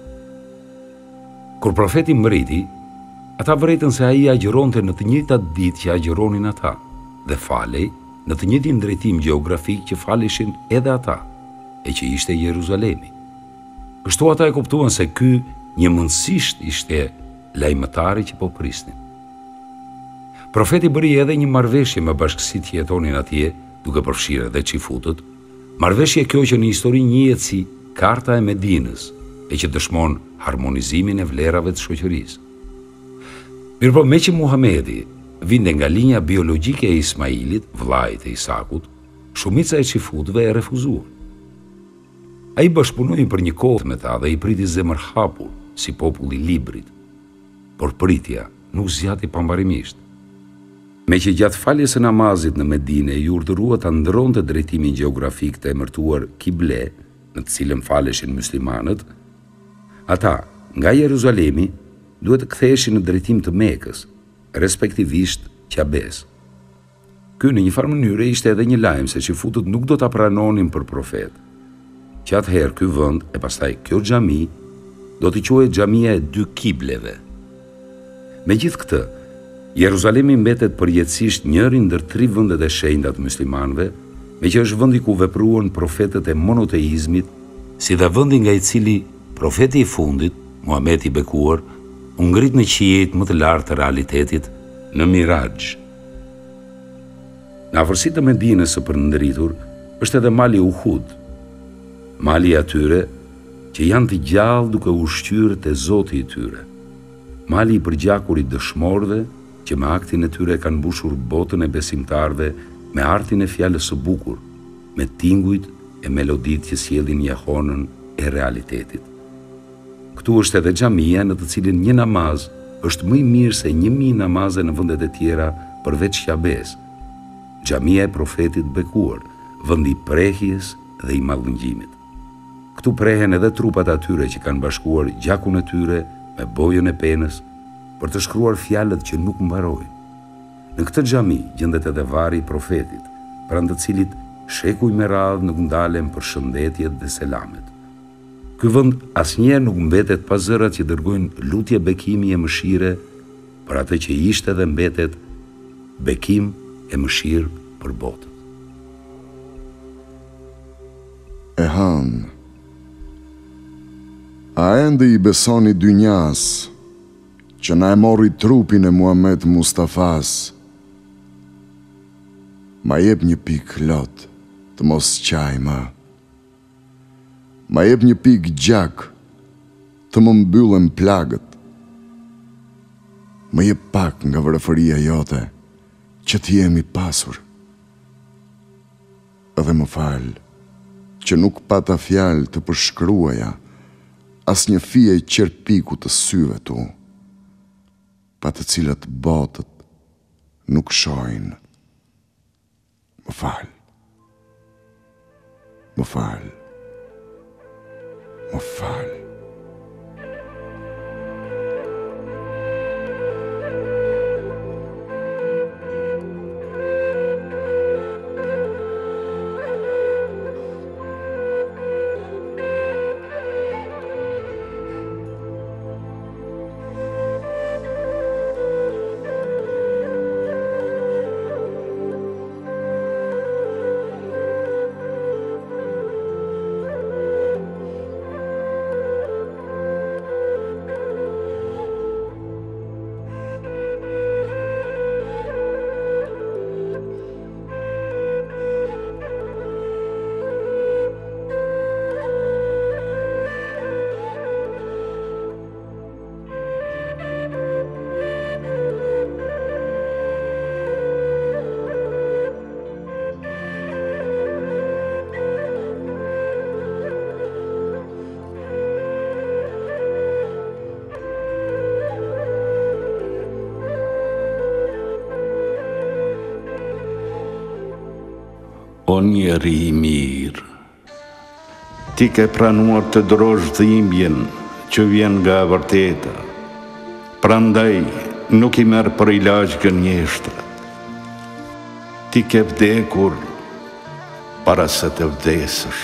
Kur profeti mbriti, ata vërejtën se ai agjëronte në të njëjtat ditë që agjëronin ata, dhe falej në të njëjtin drejtim gjeografik që faleshin edhe ata, e që ishte Jeruzalemi. Kështu ata e kuptuan se ky njëmënësisht ishte lajmëtari që po prisnin. Profeti bëri edhe një marrëveshje me bashkësitë që jetonin atje, duke përfshirë edhe xifutët, marrëveshje kjo që në histori njihet si Karta e Medinës, e që dëshmon harmonizimin e vlerave të shoqërisë. Mirëpo me që Muhamedi vinte nga linja biologjike e Ismailit, vllait e Isakut, shumica e xifutëve e refuzuan. Ai bashkëpunoi për një kohë me ta dhe i priti zemër hapur si populli i librit, por pritja nuk zgjati pambarimisht. Me që gjatë faljes së namazit në Medinë i urdhërua ta ndronte drejtimin gjeografik të emërtuar Kible, në të cilën faleshin muslimanët, ata nga Jeruzalemi duhet të ktheheshin në drejtim të Mekës, respektivisht Qabes. Ky në një farë mënyre ishte edhe një lajm se xifutët nuk do ta pranonin për profet. Që atëherë ky vend e pastaj kjo xhami do t'i quhej xhamia e 2 kibleve. Megjithë këtë, Jeruzalemi mbetet përjetësisht njëri ndër 3 vendet e shenjta të muslimanëve, me që është vendi ku vepruan profetët e monoteizmit, si dhe vendi nga i cili profeti i fundit, Muhamedi i bekuar, u ngrit në qiejt më të lartë të realitetit në Miraj. Në afërsi të Medinës së përndritur është edhe mali Uhud, mali i atyre që janë të gjallë duke u shqyrë te Zoti i tyre, mali i përgjakur i dëshmorëve që me aktin e tyre kanë mbushur botën e besimtarve me artin e fjalës së bukur, me tingujt e meloditë që sjellin jehonën e realitetit. Këtu është edhe xhamia në të cilin një namaz është më i mirë se 1000 namaze në vendet e tjera përveç Qabes, xhamia e profetit bekuar, vendi i prehjes dhe i mallëngjimit. Këtu prehen edhe trupat atyre që kanë bashkuar gjakun e tyre me bojën e penës për të shkruar fjalët që nuk mbarojnë. Në këtë xhami gjendet edhe varri i profetit, pranë të cilit shekuj me radhë nuk ndalen për shëndetjet dhe selamet. Ky vend asnjëherë nuk mbetet pa zërat që dërgojnë lutje bekimi e mëshire për atë që ishte dhe mbetet bekim e mëshirë për botën. E hanë, a ende i besoni dynjas që na e mori trupin e Muhammed Mustafas? Ma jep një pik lot të mos qaj më. Ma jep një pik gjak të më mbyllen plagët. Më jep pak nga vërëfëria jote që të jemi pasur. Edhe më falë që nuk pata fjalë të përshkruaja as një fije i qerpiku të syve tu, pa të cilat botët nuk shojnë. Më falë. Më falë. Më falë. O njeri i mirë, ti ke pranuar të drosh dhimbjen që vjen nga e vërteta, prandaj nuk i merr për ilaç gënjeshtrat. Ti ke vdekur para se të vdesësh,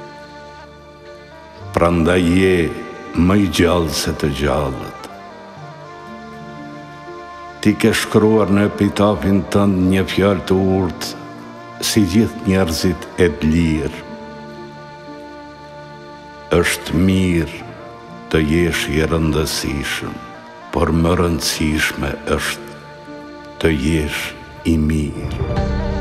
prandaj je më i gjallë se të gjallët. Ti ke shkruar në epitafin tënd një fjalë të urtë si gjithë njerëzit e të lirë. Është mirë të jesh i rëndësishëm, por më rëndësishme është të jesh i mirë.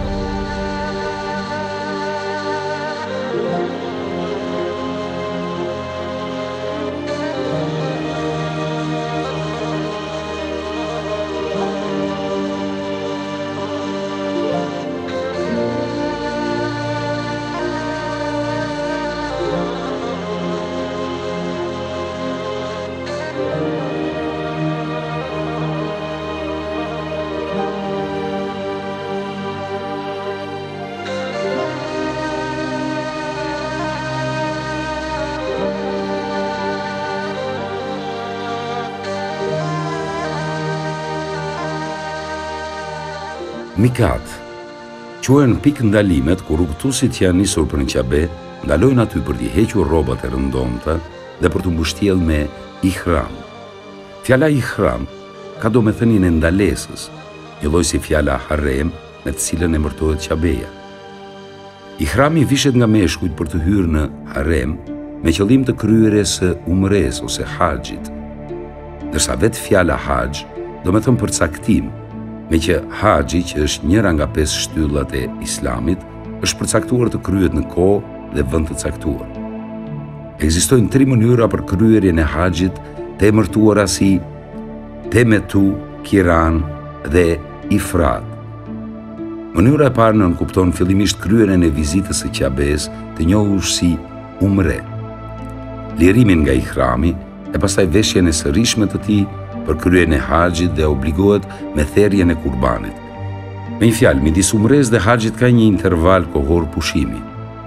Mikat, quhen pikë ndalimet kur rrugtuesit që janë nisur për në Qabe ndalojnë aty për t'i hequr rrobat e rëndomta dhe për t'u mbështjellë me ihram. Fjala ihram ka domethënien e ndalesës, një lloj si fjala harem me të cilën emërtohet Qabeja. Ihrami vishet nga meshkujt për të hyrë në harem me qëllim të kryerjes së umres ose haxhit. Ndërsa vetë fjala haxh domethën përcaktim, me që haxhi, që është njëra nga 5 shtyllat e Islamit, është përcaktuar të kryhet në kohë dhe vend të caktuar. Ekzistojnë 3 mënyra për kryerjen e haxhit, të emërtuara si temetu, kiran dhe ifrat. Mënyra e parë nënkupton fillimisht kryerjen e vizitës së Qabes, të njohur si umre, lirimin nga ihrami e pastaj veshjen e sërishme të tij për kryen e haxhit dhe obligohet me therrjen e kurbanit, Me një fjalë, midis umrez dhe haxhit ka një interval kohor pushimi.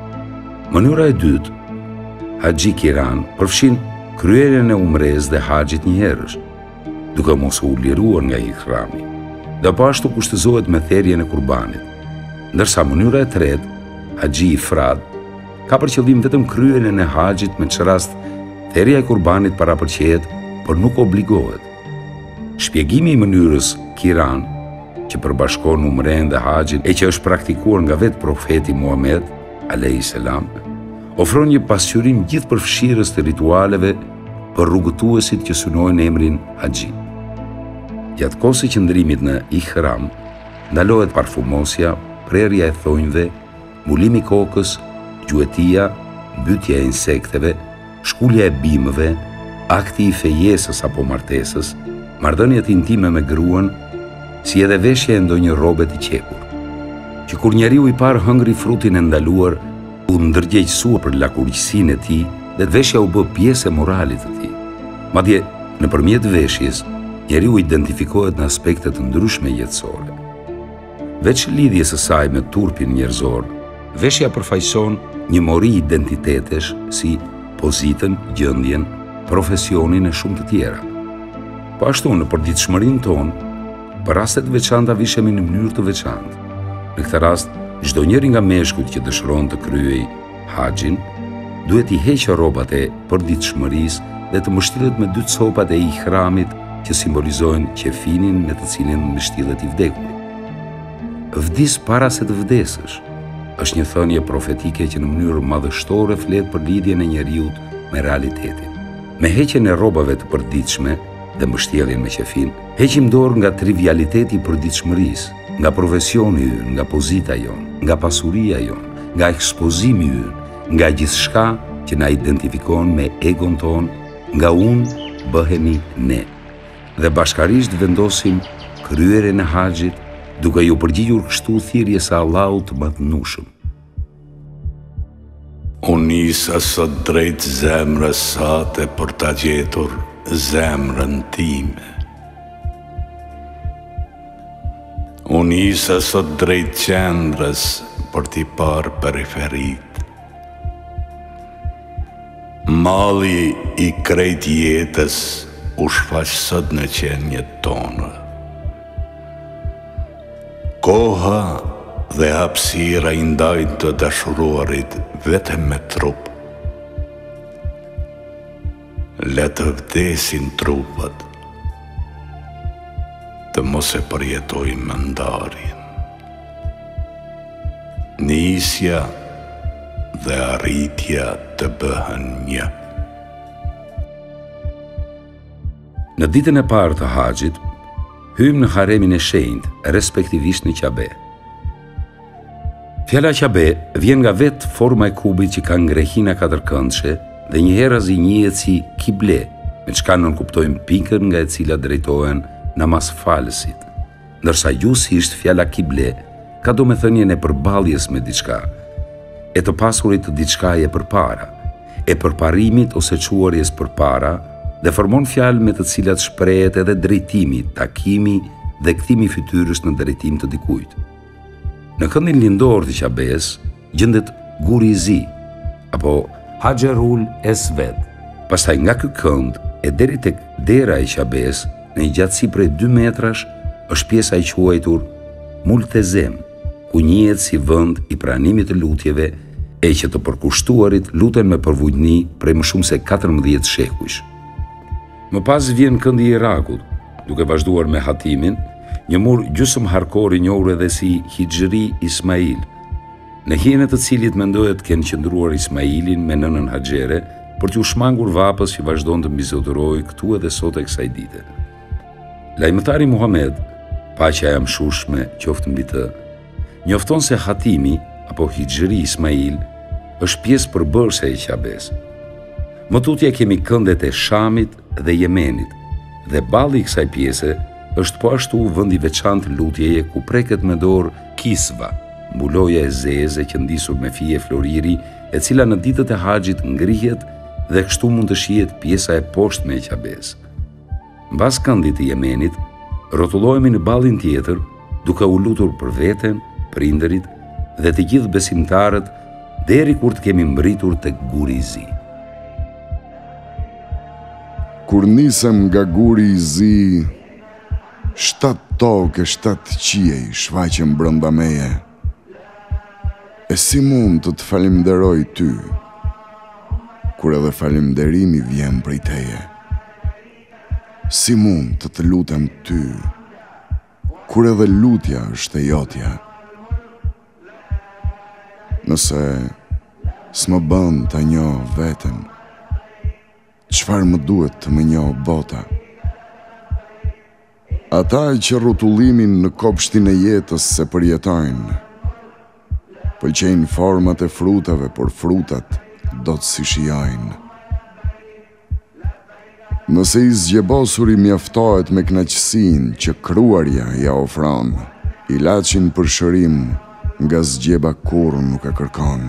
Mënyra e dytë, Haxhi Kiran përfshin kryerjen e umrez dhe haxhit njëherësh, duke mos u liruar nga ihrami, dhe po ashtu kushtëzohet me therjen e kurbanit. Ndërsa mënyra e tretë, Haxhi Ifrad, ka për qëllim vetëm kryerjen e haxhit, me çfarë rast therja e kurbanit parapërqehet, por nuk obligohet. Shpjegimi i mënyrës Kiran, që përbashkon umren dhe haxhin e që është praktikuar nga vetë profeti Muhammed a.s. ofron një pasqyrim gjithëpërfshirës të ritualeve për rrugëtuesit që synojnë emrin Haxhi. Gjatë kohës së qëndrimit në ihram, ndalohet parfumosja, prerja e thonjve, mbulimi i kokës, gjuetia, mbytja e insekteve, shkulja e bimëve, akti i fejesës apo martesës, marrëdhëniet intime me gruan, si edhe veshja e ndonjë robe të qekur. Që kur njeriu i parë hëngri frutin e ndaluar, u ndërgjegjësua për lakurqësinë e tij dhe veshja u bë pjesë e moralit të tij. Madje nëpërmjet veshjes, njeriu identifikohet në aspekte të ndryshme jetësore. Veç lidhjes së saj me turpin njerëzor, veshja përfaqëson një mori identitetesh si pozitën, gjendjen, profesionin e shumë të tjera. Po ashtu në përditshmërinë tonë, për rastet veçanta vishemi në mënyrë të veçantë. Në këtë rast, çdo njeri nga meshkujt që dëshiron të kryej haxhin, duhet i heqë rrobat e përditshmërisë dhe të mbështillet me 2 copat e ihramit që simbolizojnë qefinin me të cilin mbështillet i vdekurit. Vdis para se të vdesësh është një thënie profetike që në mënyrë madhështore flet për lidhjen e njeriut me realitetin. Me heqjen e rrobave të përditshme dhe mbështjelljen me qefin, heqim dorë nga trivialiteti i përditshmërisë, nga profesioni ynë, nga pozita jonë, nga pasuria jonë, nga ekspozimi ynë, nga gjithçka që na identifikon me egon tonë, nga unë bëhemi ne. Dhe bashkarisht vendosim kryerjen e haxhit, duke ju përgjigjur kështu thirrjes së Allahut të Madhnueshëm. Unë nisa sot drejt zemrës sate për ta gjetur zemrën time. Unë nisa sot drejt qendrës për t'i parë periferit. Malli i krejt jetës u shfaq sot në qenjet tonë. Koha dhe hapësira i ndajnë të dashuruarit vetëm me trup. Le të vdesin trupat, të mos e përjetojnë mendarin. Nisja dhe arritja të bëhen një. Në ditën e parë të haxhit, hymë në haremin e shenjtë, respektivisht në Qabe. Fjala Qabe vjen nga vetë forma e kubit që ka ngrehina katërkëndshe dhe njëherë njihet si kible, me çka nënkuptojmë pikën nga e cila drejtohen namazfalësit. Ndërsa gjuhësisht fjala kible ka domethënien e përballjes me diçka, e të pasurit të diçkaje përpara, e përparimit ose çuarjes përpara, dhe formon fjalë me të cilat shprehet edhe drejtimi, takimi dhe kthimi i fytyrës në drejtim të dikujt. Në këndin lindor të Qabes gjendet guri i zi, apo Haxherul Esved. Pastaj nga ky kënd e deri tek dera e Qabes, në një gjatësi prej 2 metrash, është pjesa e quajtur Multezem, ku njihet si vend i pranimit të lutjeve e që të përkushtuarit luten me përvujtni prej më shumë se 14 shekujsh. Më pas vjen këndi i Irakut, duke vazhduar me hatimin, një mur gjysmë harkor i njohur edhe si Hixhri Ismail, në hijen e të cilit mendohet kanë qëndruar Ismailin me nënën Haxhere për t'u shmangur vapës që vazhdon të mbizotërojë këtu edhe sot e kësaj dite. Lajmëtari Muhammed, paqja e mëshueshme qoftë mbi të, njofton se hatimi apo Hixhri Ismail është pjesë përbërëse e Qabes. Më tutje kemi këndet e Shamit dhe Jemenit, dhe balli i kësaj pjese është po ashtu vend i veçantë lutjeje ku preket me dorë kisva, mbuloja e zeze që ndisur me fije floriri, e cila në ditët e haxhit ngrihet dhe kështu mund të shihet pjesa e poshtme e Qabes. Mbas këndit të Jemenit, rrotullohemi në ballin tjetër, duke u lutur për veten, prindërit dhe të gjithë besimtarët, deri kur të kemi mbritur tek guri i zi. Kur nisem nga guri i zi, 7 tokë e 7 qiej shfaqen brenda meje. E si mund të falimderoj ty, kur edhe falimderimi vjen prej teje? Si mund të lutem ty, kur edhe lutja është e jotja? Nëse s'më bën të njoh veten, çfarë më duhet të më njoh bota? Ata që rrotullimin në kopshtin e jetës se përjetojnë, pëlqejnë format e frutave, por frutat do të si shijojnë. Nëse i zgjebosuri mjaftohet me kënaqësinë që kruarja ja ofron, ilaçin për shërim nga zgjeba kurrë nuk e kërkon.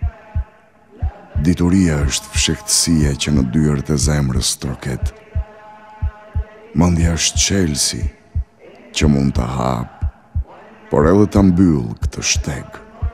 Dituria është fshehtësia që në dyert e zemrës troket. Mendja është çelësi që mund të hap, por edhe ta mbyll këtë shteg.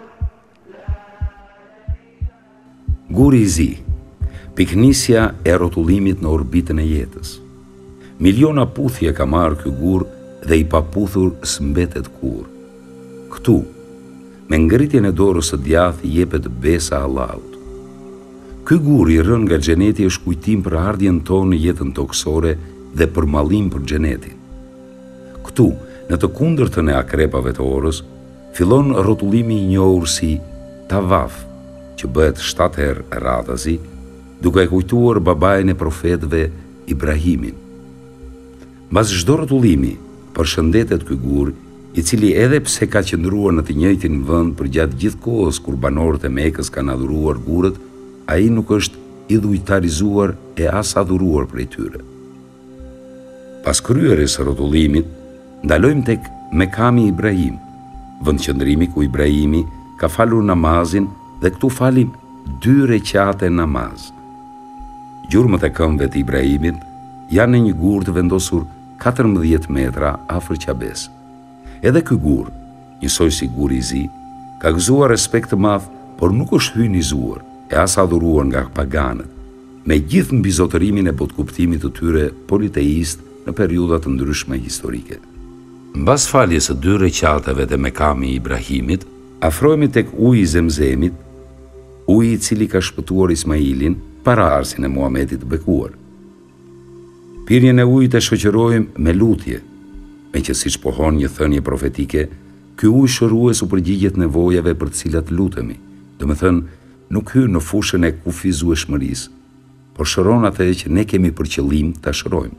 Guri i zi, piknisja e rrotullimit në orbitën e jetës. Miliona puthje ka marrë ky gur dhe i paputhur s'mbetet kur. Këtu, me ngritjen e dorës së djathtë jepet besa Allahut. Ky gur i rënë nga xheneti është kujtim për ardhjen tonë në jetën toksore dhe për mallim për xhenetin. Këtu, në të kundërtën e akrepave të orës, fillon rrotullimi i njohur si tavaf, që bëhet 7 herë radhazi, duke e kujtuar babain e profetëve Ibrahimin. Mbas çdo rrotullimi, përshëndetet ky gur, i cili edhe pse ka qëndruar në të njëjtin vend për gjatë gjithë kohës kur banorët e Mekës kanë adhuruar gurët, ai nuk është idhujtarizuar e as adhuruar prej tyre. Pas kryerjes së rrotullimit, ndalojmë tek Mekami Ibrahim, vendqëndrimi ku Ibrahimi ka falur namazin dhe këtu falim 2 recate namaz. Gjurmët e këmbëve të Ibrahimit janë në një gur të vendosur 14 metra afër Qabes. Edhe ky gur, njësoj si guri i zi, ka gëzuar respekt të madh, por nuk është hyjnizuar e as adhuruar nga paganët, me gjithë mbizotërimin e botkuptimit të tyre politeist në periudha të ndryshme historike. Mbas faljes së 2 recateve të Mekami i Ibrahimit, afrohemi tek uji i Zemzemit, uji i cili ka shpëtuar Ismailin para arsin e Muhamedit të bekuar. Pirjen e ujit e shoqërojmë me lutje, me që siç pohon një thënie profetike, ky ujë shërues u përgjigjet nevojave për të cilat lutemi, do të thënë nuk hyn në fushën e kufizueshmërisë, por shëron atë që ne kemi për qëllim ta shërojmë.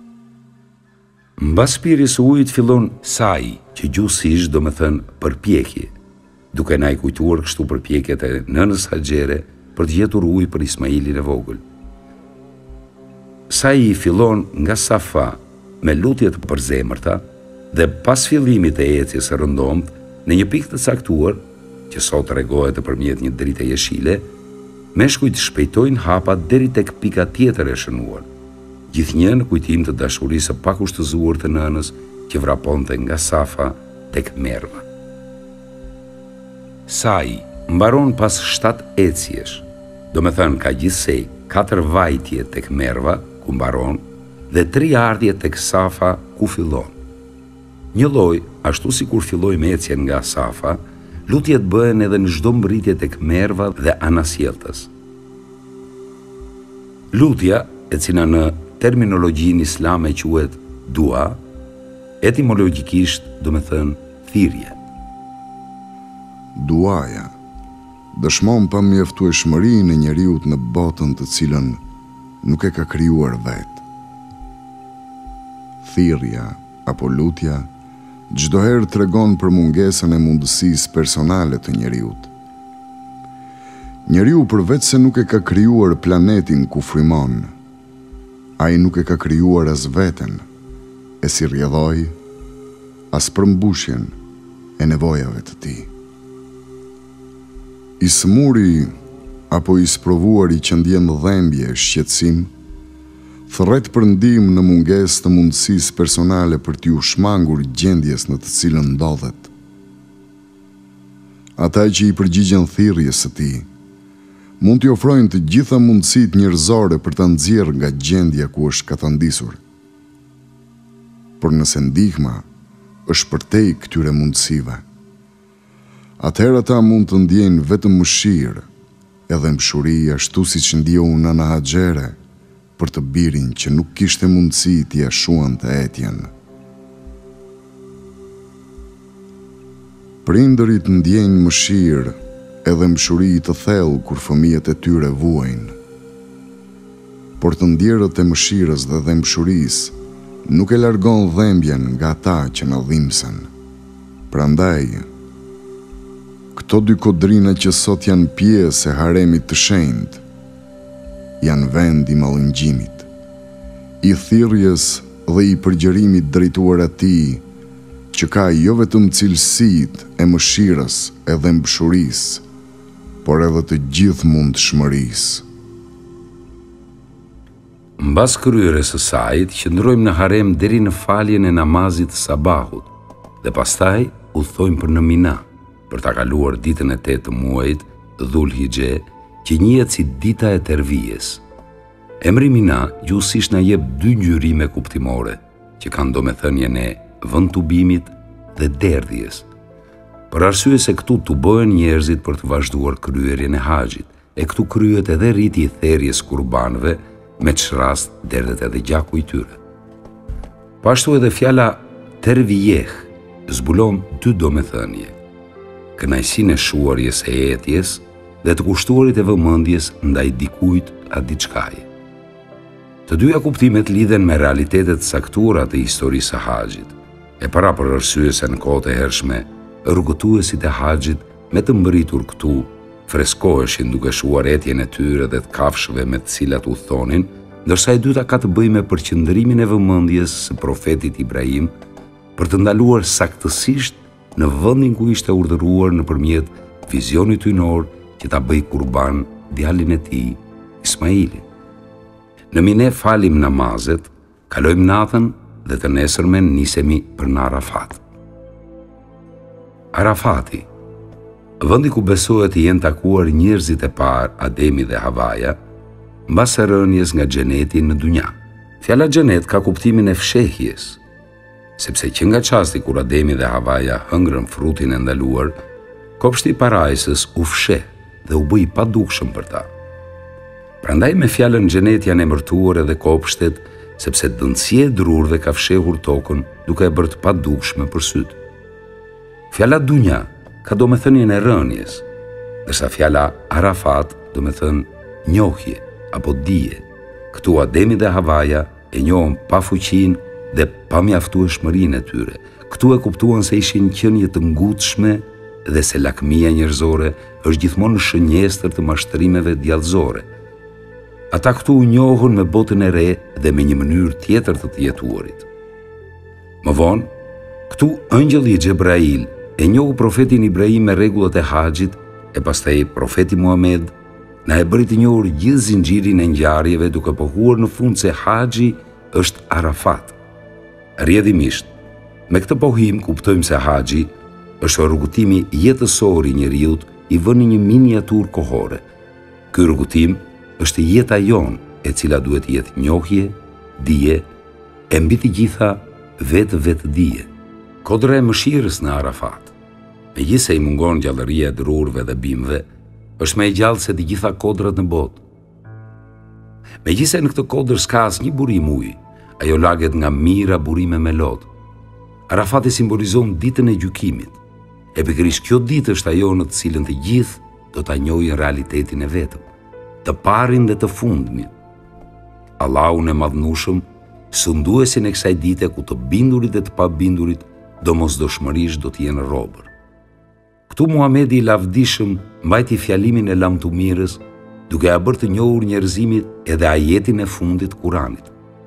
Mbas pirjes së ujit fillon sa'i, që gjuhësisht do të thënë përpjekje, duke na i kujtuar kështu përpjekjet e nënës Haxhere për të gjetur ujë për Ismailin e vogël. Sa'i fillon nga Safa me lutjet përzemërta dhe pas fillimit të ecjes së rëndomt në një pikë të caktuar, që sot tregohet nëpërmjet një drite jeshile, meshkujt shpejtojnë hapat deri tek pika tjetër e shënuar, gjithnjë në kujtim të dashurisë së pakushtëzuar të nënës që vraponte nga Safa tek Merva. Sa'i mbaron pas 7 ecjesh, do me thënë ka gjithsej 4 vajtje tek Merva, ku mbaron, dhe 3 ardhje tek Safa, ku fillon. Një lloj, ashtu si kur filloj me ecjen nga Safa, lutjet bëhen edhe në çdo mbritje tek Merva dhe Anasjeltës. Lutja, e cila në terminologjinë islame quhet dua, etimologjikisht do me thënë thirrje. Duaja dëshmon pa mjaftueshmërinë e njeriut në botën të cilën nuk e ka krijuar vetë. Thirrja apo lutja çdo herë tregon për mungesën e mundësisë personale të njeriut. Njeriu përveç se nuk e ka krijuar planetin ku frymon, ai nuk e ka krijuar as veten, e si rrjedhoi, as përmbushjen e nevojave të tij. I smuri apo i sprovuari që ndjen dhembje, shqetësim, thërret për ndihmë në mungesë të mundësisë personale për t'ju shmangur gjendjes në të cilën ndodhet. Ata që i përgjigjen thirrjes së tij mund t'i ofrojnë të gjitha mundësitë njerëzore për ta nxjerrë nga gjendja ku është katandisur. Por nëse ndihma është përtej këtyre mundësive, atëherë ata mund të ndjejnë vetëm mëshirë edhe mshuri ashtu siç ndjeu Nana Haxhere për të birin që nuk kishte mundësi t'i shuante etjen. Prindërit ndjejnë mëshirë edhe mshuri të thellë kur fëmijët e tyre vuajnë. Por të ndjerët e mëshirës dhe mshurisë nuk e largon dhembjen nga ata që na dhimbsen. Prandaj, këto dy kodrina që sot janë pjesë e haremit të shenjtë, janë vend i mallëngjimit, i thirrjes dhe i përgjërimit drejtuar atij që ka jo vetëm cilësitë e mëshirës edhe mshurisë, por edhe të gjithë mundshmërisë. Mbas kryerjes së saj, qëndrojmë në harem deri në faljen e namazit të sabahut dhe pastaj udhthojmë për në Mina për ta kaluar ditën e 8 të muajit Dhul Hijhe, që njihet si dita e tervijes. Emri Mina gjuhësisht na jep dy ngjyrime kuptimore, që kanë domethënien e vend tubimit dhe derdhjes. Për arsye se këtu tubohen njerëzit për të vazhduar kryerjen e haxhit, e këtu kryhet edhe riti i therrjes kurbanëve, me që rast derdhet edhe gjaku i tyre. Pashtu edhe fjala tervijeh zbulon dy domethënie: kënaqësinë e shuarjes e etjes dhe të kushtuarit e vëmendjes ndaj dikujt a diçkaje. Të dyja kuptimet lidhen me realitetet saktura të historisë së haxhit, e para për arsye se në kohët e hershme rrugëtuesit e haxhit me të mbërritur këtu freskoheshin duke shuar etjen e tyre dhe të kafshëve me të cilat udhtonin, ndërsa e dyta ka të bëjë me përqendrimin e vëmendjes së profetit Ibrahim për të ndaluar saktësisht në vendin ku ishte urdhëruar nëpërmjet vizionit hyjnor që ta bëj kurban djalin e tij, Ismailin. Në Mine falim namazet, kalojmë natën dhe të nesërmen nisemi për në Arafat. Arafati, vendi ku besohet të jenë takuar njerëzit e parë, Ademi dhe Havaja, mbas së rënies nga xheneti në dunja. Fjala xhenet ka kuptimin e fshehjes, sepse që nga çasti kur Ademi dhe Havaja hëngrën frutin e ndaluar, kopshti i parajsës u fsheh dhe u bë i padukshëm për ta. Prandaj me fjalën xhenet janë emërtuar edhe kopshtet, sepse dëndësia e drurëve ka fshehur tokën duke e bërë të padukshme për syt. Fjala dunja ka domethënien e rënies, ndërsa fjala Arafat domethën njohje apo dije. Këtu Ademi dhe Havaja e njohën pa fuqinë dhe pa mjaftueshmërinë e tyre. Këtu e kuptuan se ishin qenie të ngutshme dhe se lakmia njerëzore është gjithmonë shënjestër të mashtrimeve djallëzore. Ata këtu u njohën me botën e re dhe me një mënyrë tjetër të jetuarit. Më vonë, këtu ëngjëlli Xhebrail e njohu profetin Ibrahim me rregullat e haxhit, e pastaj profeti Muhammed na e bëri të njohur gjithë zinxhirin e ngjarjeve duke pohuar në fund se haxhi është Arafat. Rrjedhimisht, me këtë pohim kuptojmë se haxhi është rrugëtimi jetësor i njeriut i vënë një miniatur kohore. Ky rrugëtim është jeta jonë, e cila duhet jetë njohje, dije, e mbi të gjitha vetë dije. Kodra e mëshirës në Arafat, megjithëse i mungon gjallëria e drurëve dhe bimëve, është më e gjallë se të gjitha kodrat në botë. Megjithëse në këtë kodër s'ka asnjë burim uji, ajo laget nga mira burime me lodë. Arafati simbolizon ditën e gjykimit. E pikërisht kjo ditë është ajo në të cilën të gjithë do ta njohin realitetin e vetëm, të parin dhe të fundmin. Allahun e madhnushëm, sunduesin e kësaj dite ku të bindurit dhe të pabindurit domosdoshmërisht do të jenë robër. Këtu Muhamedi i lavdishëm mbajti fjalimin e lamtumirës, duke ia bërë të njohur njerëzimit edhe ajetin e fundit Kuranit.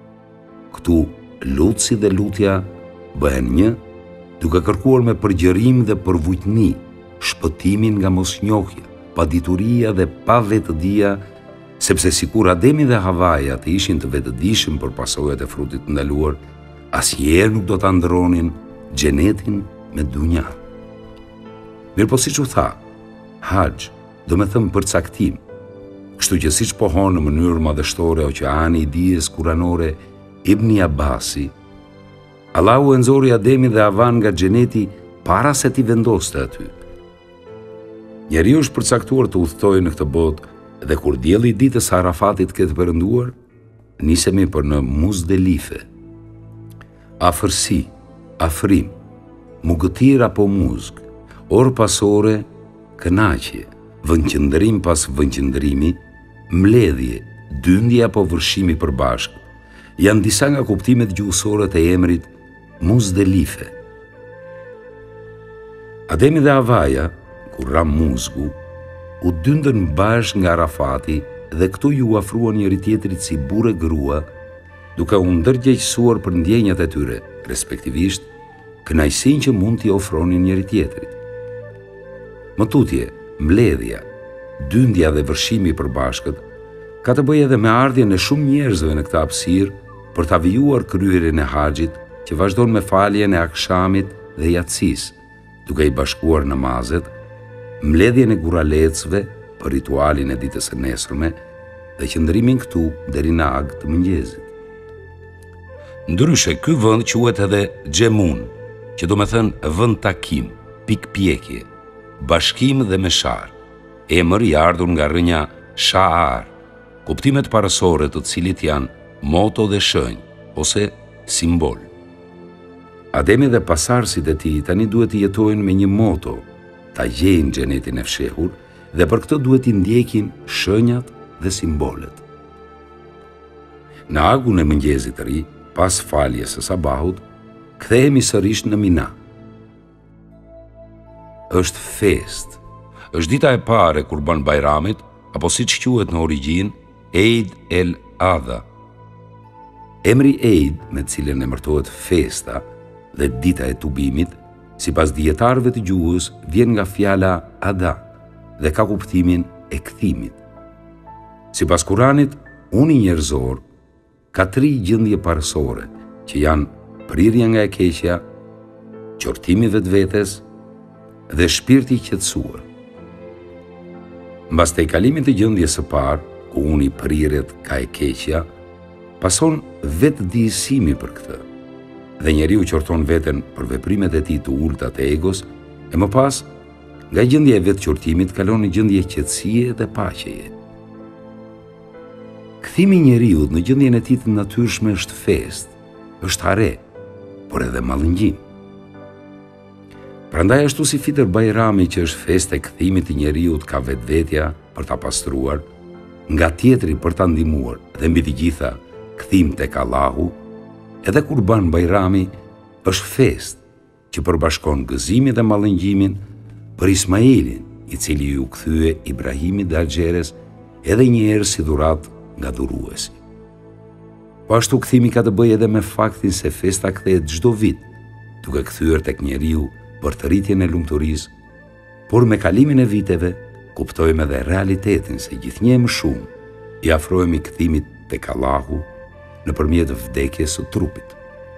Këtu lutsi dhe lutja bëhen një, duke kërkuar me përgjërim dhe përvujtni shpëtimin nga mosnjohja, padituria dhe pa vetëdia, sepse sikur Ademi dhe Havaja të ishin të vetëdijshëm për pasojat e frutit të ndaluar, asnjëherë nuk do ta ndronin xhenetin me dunja. Mirë po siç u tha, haxh do me thëmë përcaktim, kështu që siç pohon në mënyrë madhështore oqeani i dijes kuranore Ibni Abasi, Allahu e nxori Ademin dhe Havan nga xheneti para se t'i vendoste aty. Njeriu është përcaktuar të udhtojë në këtë botë dhe kur dielli i ditës së Arafatit ketë perënduar, nisemi për në Muzdelife. Afërsi, afrim, mugëtir apo muzg, orë pas ore, kënaqje, vënqëndrim pas vënqëndrimi, mbledhje, dyndje apo vërshimi përbashkët, janë disa nga kuptimet gjuhësore të emrit Muzdelife. Ademi dhe Havaja, kur ra muzgu, u dyndën bashkë nga Arafati dhe këtu ju afruan njëri tjetrit si burrë grua, duke u ndërgjegjësuar për ndjenjat e tyre, respektivisht kënaqësinë që mund t'i ofronin njëri tjetrit. Më tutje, mbledhja, dyndja dhe vërshimi i përbashkët ka të bëjë edhe me ardhjen e shumë njerëzve në këtë hapësirë për ta vijuar kryerjen e haxhit që vazhdon me faljen e akshamit dhe yatsis, duke i bashkuar namazet, mbledhjen e guralecëve për ritualin e ditës së nesërme dhe qëndrimin këtu deri në agë të mëngjesit. Ndryshe, ky vend quhet edhe Xhemun, që do me thënë vend takim, pikpjekje, bashkim dhe meshar, emër i ardhur nga rrënja Sha'ar, kuptimet parësore të cilit janë moto dhe shenjë ose simbol. Ademi dhe pasardhësit e tij tani duhet të jetojnë me një moto, ta gjejnë xhenetin e fshehur dhe për këtë duhet t'i ndjekin shenjat dhe simbolet. Në agun e mëngjesit të ri, pas faljes së sabahut, kthehemi sërish në Mina. Është fest, është dita e parë e Kurban Bajramit, apo siç quhet në origjinë, Eid el Adha. Emri Eid, me cilën emërtohet festa dhe dita e tubimit, sipas dietarëve të gjuhës, vjen nga fjala Ada dhe ka kuptimin e kthimit. Sipas Kuranit, uni njerëzor ka 3 gjendje parësore, që janë prirja nga e keqja, qortimi vetvetes dhe shpirti i qetësuar. Mbas te kalimit të gjendjes së parë, ku uni prirret ka e keqja, pason vetëdijësimi për këtë, dhe njeriu qorton veten për veprimet e tij të ulta të egos, e më pas, nga gjendja e vetëqortimit kalon në gjendje qetësie dhe paqeje. Kthimi i njeriu në gjendjen e tij të natyrshme është fest, është hare, por edhe mallëngjim. Prandaj ashtu si Fitër Bajrami që është festë e kthimit të njeriut ka vetvetja për ta pastruar, nga tjetri për ta ndihmuar dhe mbi të gjitha kthim tek Allahu, edhe Kurban Bajrami është festë që përbashkon gëzimin dhe mallëngjimin për Ismailin, i cili u kthye Ibrahimit dhe Haxheres edhe një herë si dhuratë nga dhuruesi. Po ashtu kthimi ka të bëjë edhe me faktin se festa kthehet çdo vit, duke kthyer tek njeriu për të rritjen e lumturisë, por me kalimin e viteve kuptojmë edhe realitetin se gjithnjë më shumë i afrohemi kthimit tek Allahu nëpërmjet vdekjes së trupit.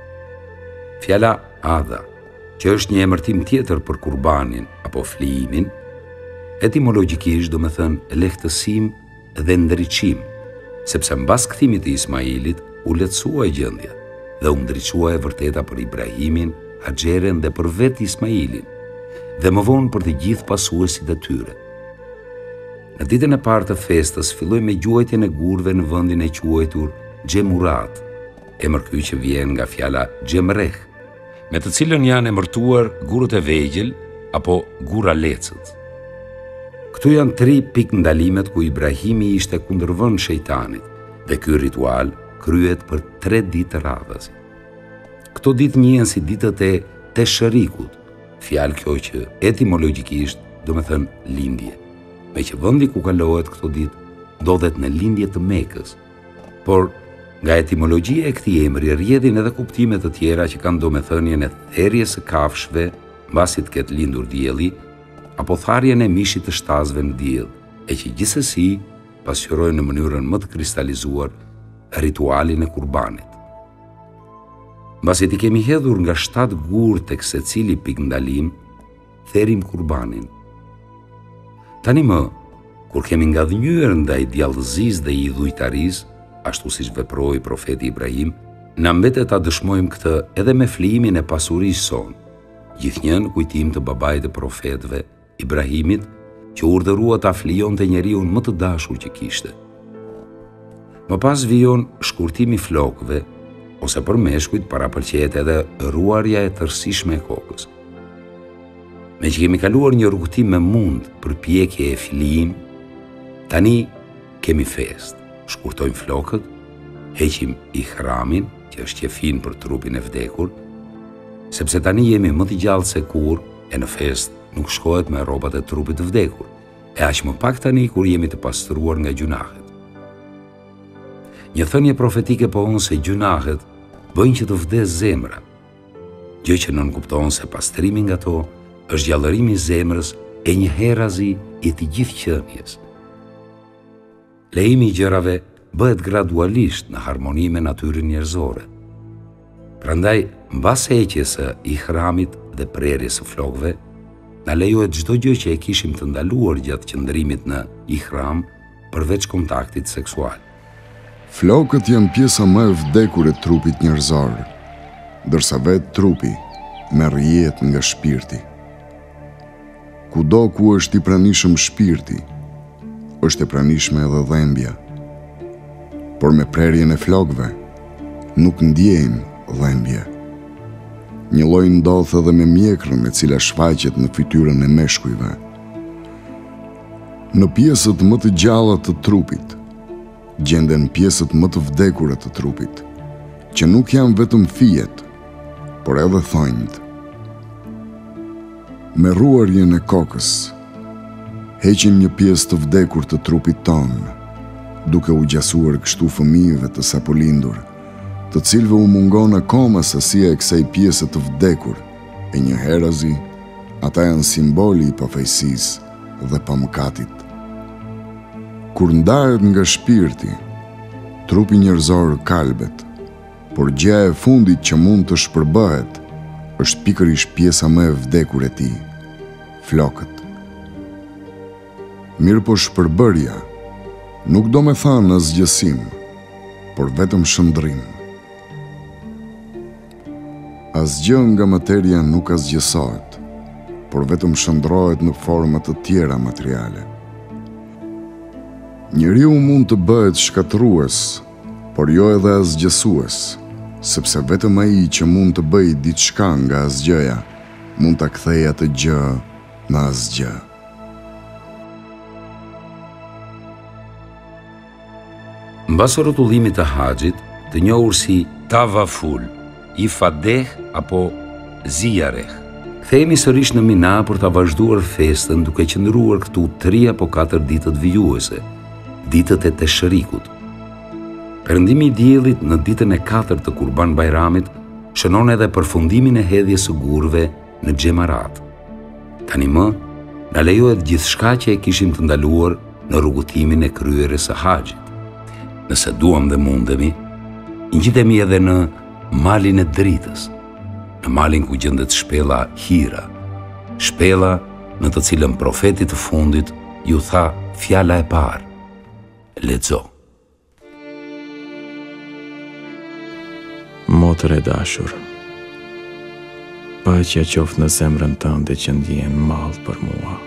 Fjala Adha, që është një emërtim tjetër për kurbanin apo flijimin, etimologjikisht do me thënë lehtësim dhe ndriçim, sepse mbas kthimit të Ismailit u lehtësua gjendja dhe u ndriçua e vërteta për Ibrahimin, Haxheren dhe për vetë Ismailin, dhe më vonë për të gjithë pasuesit e tyre. Në ditën e parë të festës filloi me gjuajtjen e gurëve në vendin e quajtur Xhemurat, emër ky që vjen nga fjala Xhemreh, me të cilën janë emërtuar gurët e vegjël apo guralecët. Këtu janë 3 pikë ndalimet ku Ibrahimi ishte kundërvënë shejtanit, dhe ky ritual kryhet për 3 ditë radhës. Këto ditë njihen si ditët e Teshërikut, fjalë kjo që etimologjikisht do me thënë lindje, me që vendi ku kalohet këto ditë ndodhet në lindje të Mekës, por nga etimologjia e këtij emri rrjedhin edhe kuptime të tjera që kanë domethënien e therrjes së kafshëve mbasi të ketë lindur dielli, apo tharjen e mishit të shtazëve në diell, e që gjithsesi pasqyrojnë në mënyrën më të kristalizuar ritualin e kurbanit. Mbasi ti kemi hedhur nga 7 gur tek secili pikëndalim, therim kurbanin. Tani më, kur kemi ngadhnyer ndaj djallëzisë dhe idhujtarisë, ashtu siç veproi profeti Ibrahim, na mbetet ta dëshmojmë këtë edhe me flijimin e pasurisë sonë, gjithnjën kujtim të babait të profetëve, Ibrahimit, që urdhërua ta flijonte njeriun më të dashur që kishte. Më pas vijon shkurtimi flokëve, ose për meshkujt parapëlqehet edhe ruarja e tërësishme e kokës. Me që kemi kaluar një rrugëtim me mund për pjekje e flijim, tani kemi fest, shkurtojmë flokët, heqim ihramin, që është qefin për trupin e vdekur, sepse tani jemi më të gjallë se kur, e në fest nuk shkohet me rrobat e trupit të vdekur, e aq më pak tani kur jemi të pastruar nga gjunahet. Një thënie profetike po unë se gjunahet bëjnë që të vdes zemra, gjë që nënkupton se pastrimi nga to është gjallërimi i zemrës e një herazi i të gjithë qenies. Lejimi i gjërave bëhet gradualisht në harmoni me natyrën njerëzore. Prandaj, mbas heqjes së ihramit dhe prerjes së flokëve, na lejohet çdo gjë që e kishim të ndaluar gjatë qëndrimit në ihram, përveç kontaktit seksual. Flokët janë pjesa më e vdekur e trupit njerëzor, ndërsa vetë trupi merr jetë nga shpirti. Kudo ku është i pranishëm shpirti, është e pranishme edhe dhembja. Por me prerjen e flokëve, nuk ndjejmë dhembje. Një lloj ndodh edhe me mjekrën e cila shfaqet në fytyrën e meshkujve. Në pjesët më të gjalla të trupit, gjenden pjesët më të vdekura të trupit, që nuk janë vetëm fijet, por edhe thonjt. Me ruarjen e kokës, heqim një pjesë të vdekur të trupit tonë, duke u gjasuar kështu fëmijëve të sapo lindur, të cilëve u mungon akoma sasia e kësaj pjese të vdekur, e një herazi, ata janë simboli i pafajësisë dhe pamëkatit. Kur ndahet nga shpirti, trupi njerëzor kalbet, por gjëja e fundit që mund të shpërbëhet është pikërisht pjesa më e vdekur e tij, flokët. Mirë po shpërbërja nuk do me thanë asgjësim, por vetëm shëndrim. Asgjë nga materia nuk asgjësohet, por vetëm shëndrohet në forma të tjera materiale. Njeriu mund të bëhet shkatërues, por jo edhe asgjësues, sepse vetëm ai që mund të bëjë diçka nga asgjëja, mund ta kthejë atë gjë në asgjë. Mbas rrotullimit të haxhit, të njohur si tavaful, ifadeh apo ziareh, kthehemi sërish në Mina për ta vazhduar festën duke qëndruar këtu 3 apo 4 ditët vijuese, ditët e Teshërikut. Perëndimi i diellit në ditën e 4 të Kurban Bajramit shënon edhe përfundimin e hedhjes së gurëve në xhemarat. Tani më, na lejohet gjithçka që e kishim të ndaluar në rrugëtimin e kryerjes së haxhit. Nëse duam dhe mundemi, ngjitemi edhe në malin e dritës, në malin ku gjendet shpella Hira, shpella në të cilën profeti të fundit ju tha fjala e parë: lexo. Motër e dashur, paqja qoftë në zemrën tënde që ndjen mall për mua.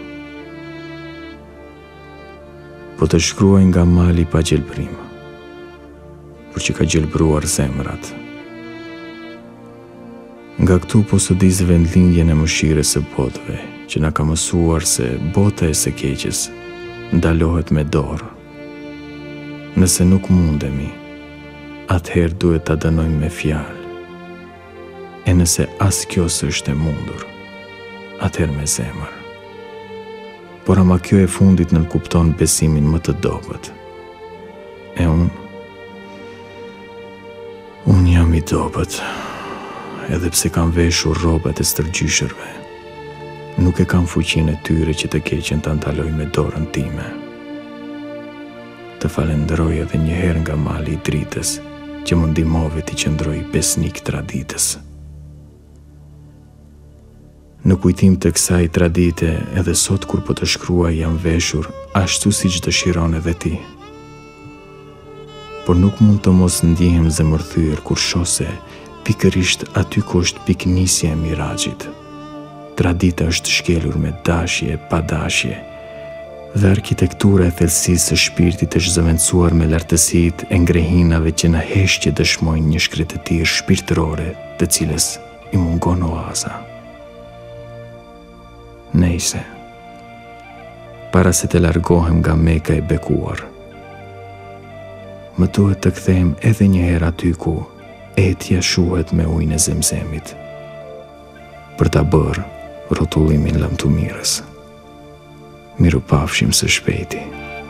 Po të shkruaj nga mali pa gjelbrim, por që ka gjelbruar zemrat. Nga këtu po së dis vendlindjen e mëshirës së botëve, që na ka mësuar se bota e së keqes ndalohet me dorë. Nëse nuk mundemi, atëherë duhet ta dënojmë me fjalë. E nëse as kjo s'është e mundur, atëherë me zemër. Por ama kjo e fundit nënkupton besimin më të dobët. E unë jam i dobët, edhe pse kam veshur rrobat e stërgjyshërve, nuk e kam fuqinë e tyre që të keqen ta ndaloj me dorën time. të falenderoj edhe njëherë nga mali i dritës, që më ndihmove t'i qëndroj besnik traditës. Në kujtim të kësaj tradite, edhe sot kur po të shkruaj jam veshur, ashtu si që dëshiron edhe ti. Por nuk mund të mos ndihem zemërthyer kur shose pikërisht aty ku është piknisja e miraxhit. Tradita është shkelur me dashje, pa dashje, dhe arkitektura e thellësisë së shpirtit është zëvendësuar me lartësitë e ngrehinave që në heshtje dëshmojnë një shkretëtirë shpirtërore, të cilës i mungon oaza. Nejse, para se të largohem nga Meka e bekuar, më duhet të kthehem edhe një herë aty ku etja shuhet me ujin e Zemzemit, për ta bërë rrotullimin lamtumirës. Mirupafshim së shpejti.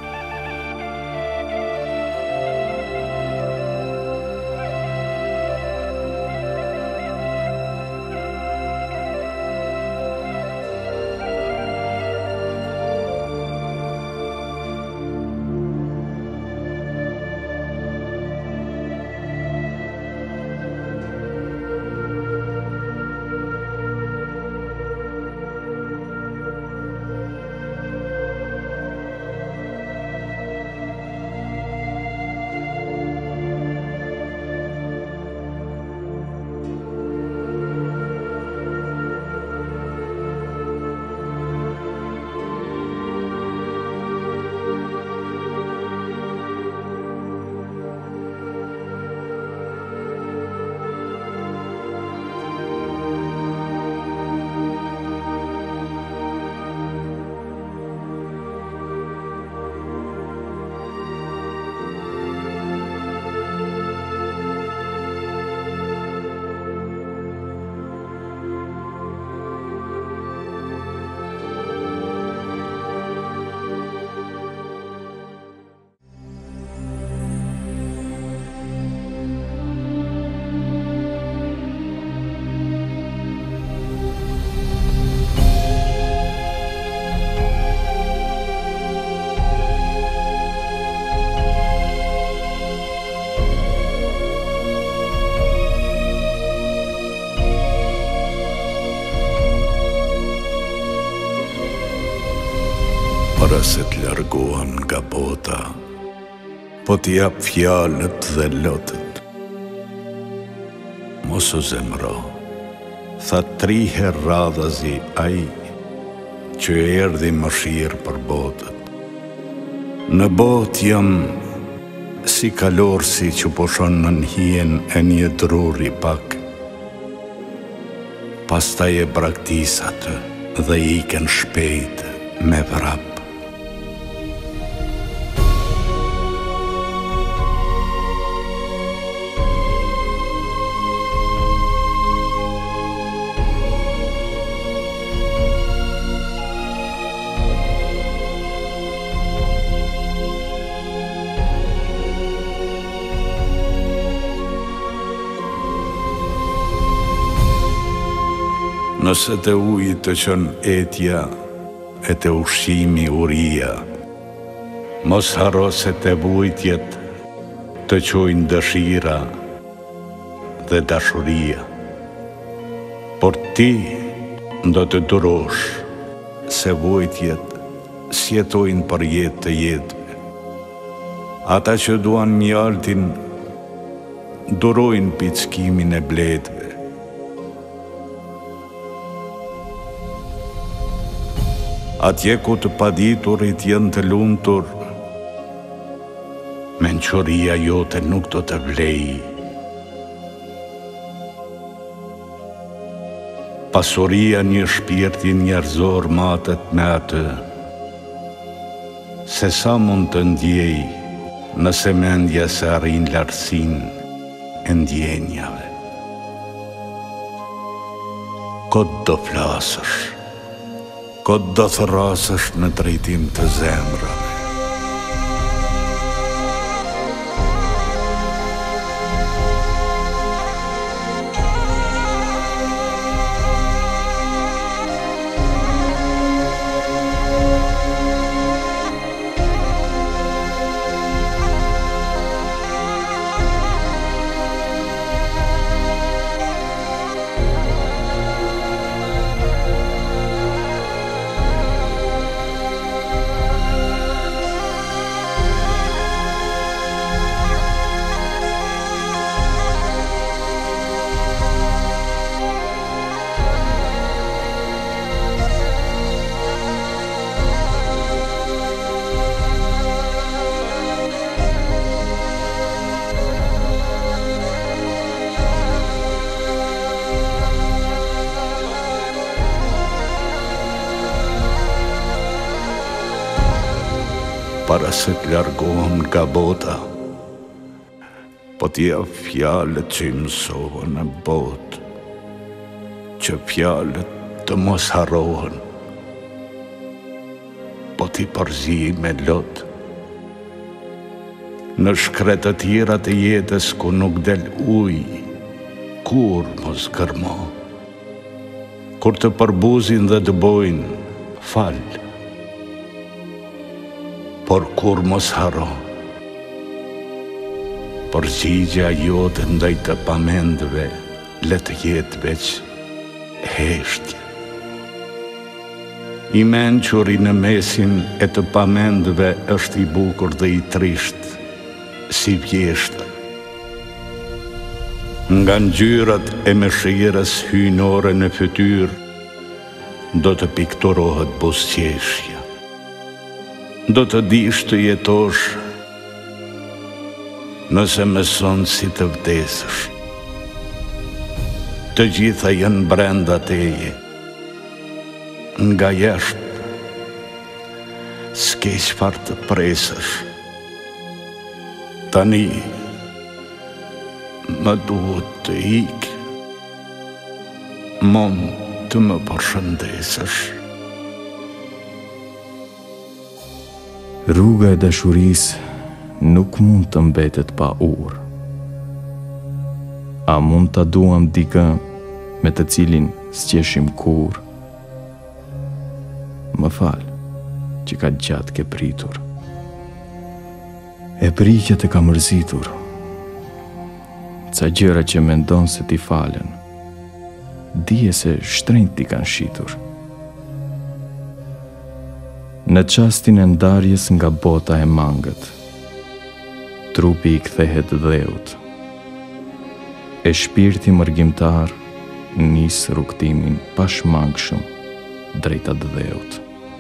Para se të largohen nga bota, po t'jap fjalët dhe lotët. Mos u zemro, tha 3 herë radhazi ai, që erdhi mëshirë për botët. Në botë jam si kalorsi që poshon në hijen e një druri pak. Pastaj e braktis atë dhe iken shpejt me vrap. Nëse të ujit të qënë etja, e të ushqimi uria, mos haro se të vujtjet të qojnë dëshira dhe dashuria. Por ti do të durosh, se vujtjet sjetojnë për jetë të jetëve. Ata që duan mjaltin, durojnë pickimin e bletëve. Atje ku të paditurit jenë të lumtur, mençuria jote nuk do të vlejë. Pasuria një shpirti njerëzor matet me atë, se sa mund të ndjej nëse mendja se arrin lartësinë e ndjenjave. Kot do flasësh, kot do thrasësh në drejtim të zemrave. para se të largohem nga bota, po t'ja fjalët që i mësohen në botë, që fjalët të mos harrohen, po t'i përzi me lot. Në shkret të tjera të jetës ku nuk del uj, kur mos gërmo, kur të përbuzin dhe të bojnë, fal, por kur mos harro, përgjigja jote ndaj të pamendëve le të jetë veç heshtje. I mençuri në mesin e të pamendëve është i bukur dhe i trisht, si vjeshtë. Nga ngjyrat e mëshirës hyjnore në fytyrë, do të pikturohet buzëqeshja. Do të dish të jetosh, nëse mëson si të vdesësh. Të gjitha janë brenda teje, nga jashtë, s'ke çfarë të presësh. Tani, më duhet të ikë, mund të më përshëndesësh. Rruga e dashurisë nuk mund të mbetet pa urë. A mund të duam dikën me të cilin s'qeshim kur? Më falë, që ka gjatë ke pritur. E prikjet e ka mërzitur. Ca gjëra që mendon se ti falen, dije se shtrenjt ti kanë shitur. Në çastin e ndarjes nga bota e mangët, trupi i kthehet dheut, e shpirti mërgjimtar nis rrugtimin pashmangshëm drejt atë dheut.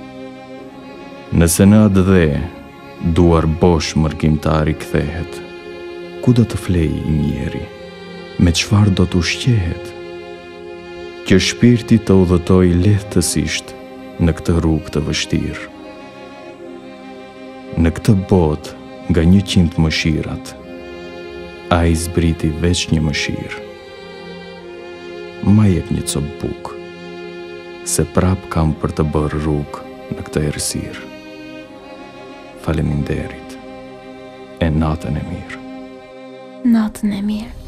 Nëse në atë dhe, duar bosh mërgjimtari kthehet, ku do të flej i mjeri, me çfarë do të ushqehet? Që shpirti të udhëtoj lehtësisht në këtë rrugë të vështirë. Në këtë botë nga 100 mëshirat, a i zbriti veç një mëshirë. Ma jep një copë bukë, se prap kam për të bërë rrugë në këtë errësirë. Faleminderit, e natën e mirë. Natën e mirë.